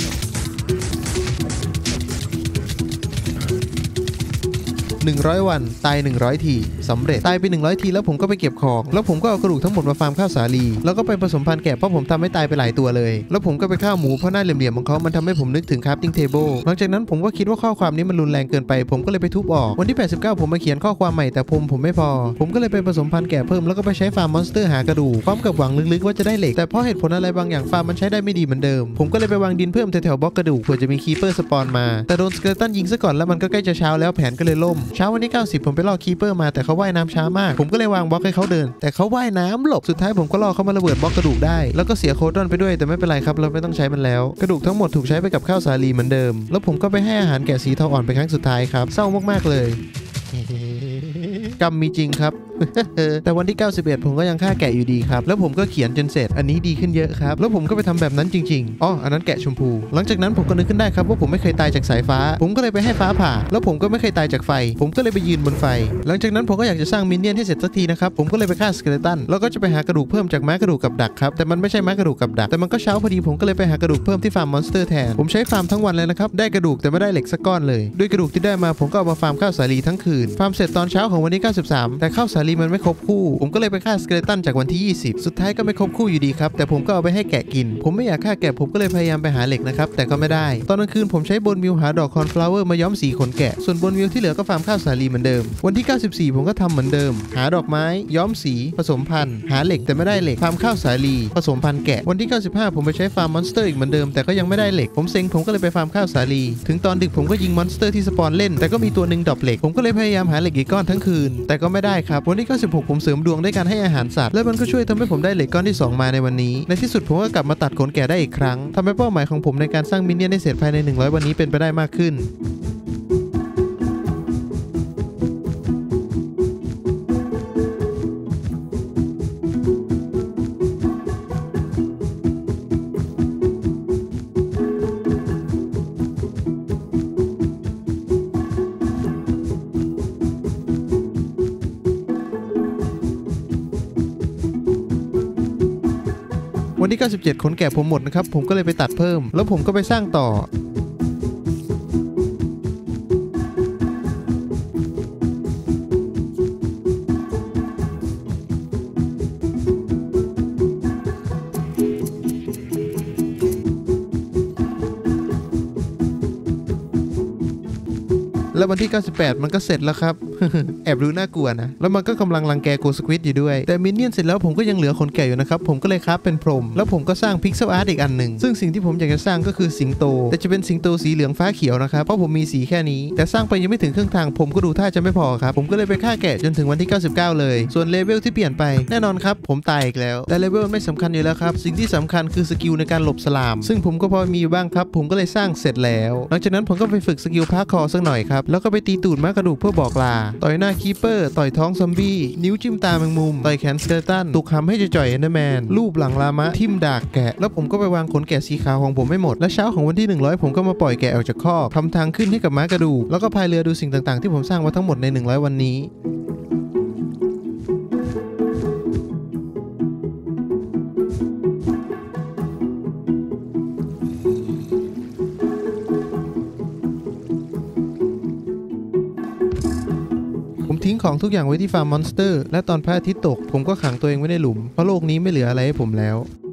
100 วันตาย100 ทีสำเร็จตายไป100 ทีแล้วผมก็ไปเก็บของแล้วผมก็เอากระดูกทั้งหมดมาฟาร์มข้าวสาลีแล้วก็ไปผสมพันธุ์แกะเพราะผมทำให้ตายไปหลายตัวเลยแล้วผมก็ไปฆ่าหมูเพราะหน้าเหลี่ยมๆของเขามันทำให้ผมนึกถึงคราฟติ้งเทเบิลหลังจากนั้นผมก็คิดว่าข้อความนี้มันรุนแรงเกินไปผมก็เลยไปทุบออกวันที่89ผมมาเขียนข้อความใหม่แต่ผมไม่พอผมก็เลยไปผสมพันธุ์แกะเพิ่มแล้วก็ไปใช้ฟาร์มมอนสเตอร์หากระดูกพร้อมกับหวังลึกๆว่าจะได้เหล็กแต่เพราะเหตุผลอะไรบางอย่างฟาร์มมันใช้ได้ไม่ดีเหมือนเดิมผมก็เลยไปวางดินเพิ่มแถวๆบล็อกกระดูกเพื่อจะมีคีเปอร์สปอนมาแต่โดนสเกเลตันยิงซะก่อนแล้วมันก็ใกล้จะเช้าแล้วแผนก็เลยล่มเช้าวันที่90ผมไปล่อคีเปอร์มาแต่เขาว่ายน้ำช้ามากผมก็เลยวางบล็อกให้เขาเดินแต่เขาว่ายน้ำหลบสุดท้ายผมก็ล่อเขามาระเบิดบล็อกกระดูกได้แล้วก็เสียโคดอนไปด้วยแต่ไม่เป็นไรครับเราไม่ต้องใช้มันแล้วกระดูกทั้งหมดถูกใช้ไปกับข้าวสาลีเหมือนเดิมแล้วผมก็ไปให้อาหารแกะสีเทาอ่อนไปครั้งสุดท้ายครับเศร้ามากๆเลยกรรมมีจริงครับ แต่วันที่91ผมก็ยังฆ่าแกะอยู่ดีครับแล้วผมก็เขียนจนเสร็จอันนี้ดีขึ้นเยอะครับแล้วผมก็ไปทำแบบนั้นจริงๆอ๋ออันนั้นแกะชมพูหลังจากนั้นผมก็นึกขึ้นได้ครับว่าผมไม่เคยตายจากสายฟ้าผมก็เลยไปให้ฟ้าผ่าแล้วผมก็ไม่เคยตายจากไฟผมก็เลยไปยืนบนไฟหลังจากนั้นผมก็อยากจะสร้างมินเนี่ยนให้เสร็จสักทีนะครับผมก็เลยไปฆ่าสเกเลตันแล้วก็จะไปหากระดูกเพิ่มจากม้ากระดูกกับดักครับแต่มันไม่ใช่ม้ากระดูกกับดักแต่มันก็เช้าพอดีผมก็เลยไปหากระดูกเพิ่มที่ฟาร์มมอนสเตอร์แทนผมใช้ฟาร์มทั้งวันเลยนะครับได้กระดูกแต่ไม่ได้เหล็กสักก้อนเลยด้วยกระดูกที่ได้มาผมก็เอามาฟาร์มข้าวสาลีทั้งคืนฟาร์มเสร็จตอนเช้าของวันที่93แต่ข้าวสาลีมันไม่ครบคู่ผมก็เลยไปฆ่าสเกเลตันจากวันที่20สุดท้ายก็ไม่ครบคู่อยู่ดีครับแต่ผมก็เอาไปให้แกะกินผมไม่อยากฆ่าแกะผมก็เลยพยายามไปหาเหล็กนะครับแต่ก็ไม่ได้ตอนกลางคืนผมใช้บนวิวหาดอกคอนฟลาวเวอร์มาย้อมสีขนแกะส่วนบนวิวที่เหลือก็ฟาร์มข้าวสาลีเหมือนเดิมวันที่94ผมก็ทำเหมือนเดิมหาดอกไม้ย้อมสีผสมพันธุ์หาเหล็กแต่ไม่ได้เหล็กฟาร์มข้าวสาลีผสมพันธุ์แกะวันที่95ผมไปใช้ฟาร์มมอนสเตอร์อีกเหมือนเดิมแต่ก็ยังไม่ได้เหล็กผมเซ็งผมก็เลยไปฟาร์มข้าวสาลีถึงตอนดึกผมก็ยิงมอนสเตอร์ที่สปอนเล่นแต่ก็มีตัวหนึ่งดรอปเหล็กผมก็เลยพยายามหาเหล็กอีกก้อนทั้งคืนแต่ก็ไม่ได้ครับวันที่96ผมเสริมดวงด้วยการให้อาหารสัตว์และมันก็ช่วยทำให้ผมได้เหล็กก้อนที่2มาในวันนี้ในที่สุดผมก็กลับมาตัดขนแกะได้อีกครั้งทำให้เป้าหมายของผมในการสร้างมินเนี่ยนได้เสร็จภายใน100วันนี้เป็นไปได้มากขึ้นวันที่97ขนแกะผมหมดนะครับผมก็เลยไปตัดเพิ่มแล้วผมก็ไปสร้างต่อแล้ววันที่98มันก็เสร็จแล้วครับ แอบดูน่ากลัวนะแล้วมันก็กำลังรังแกโกสควิดอยู่ด้วยแต่มินเนี่ยนเสร็จแล้วผมก็ยังเหลือขนแกะอยู่นะครับผมก็เลยคราฟเป็นพรมแล้วผมก็สร้างพิกเซลอาร์ตอีกอันหนึ่งซึ่งสิ่งที่ผมอยากจะสร้างก็คือสิงโตแต่จะเป็นสิงโตสีเหลืองฟ้าเขียวนะครับเพราะผมมีสีแค่นี้แต่สร้างไปยังไม่ถึงครึ่งทางผมก็ดูท่าจะไม่พอครับผมก็เลยไปฆ่าแกะจนถึงวันที่99เลยส่วนเลเวลที่เปลี่ยนไปแน่นอนครับผมตายอีกแล้วแต่เลเวลไม่สำคัญอยู่แล้วครับสิ่งที่สำคัญคือสกิลในการหลบสลามซึ่งผมก็พอมีอยู่บ้างครับผมก็เลยสร้างเสร็จแล้วหลังจากนั้นผมก็ไปฝึกสกิลพาร์คอร์สักหน่อยครับแล้วก็ไปตีตูดม้ากระดูกเพื่อบอกลาต่อยหน้าคีเปอร์ต่อยท้องซอมบี้นิ้วจิ้มตาแมงมุมต่อยแขนสเกเลตันตุกคำให้จ่อยเอนเดอร์แมนรูปหลังลามะทิ่มดากแกะแล้วผมก็ไปวางขนแกะสีขาวของผมไม่หมดและเช้าของวันที่100ผมก็มาปล่อยแกะออกจากคอกทำทางขึ้นให้กับม้ากระดูกแล้วก็พายเรือดูสิ่งต่างๆที่ผมสร้างมาทั้งหมดใน100วันนี้ผมทิ้งของทุกอย่างไว้ที่ฟาร์มมอนสเตอร์และตอนพระอาทิตย์ตกผมก็ขังตัวเองไว้ในหลุมเพราะโลกนี้ไม่เหลืออะไรให้ผมแล้ว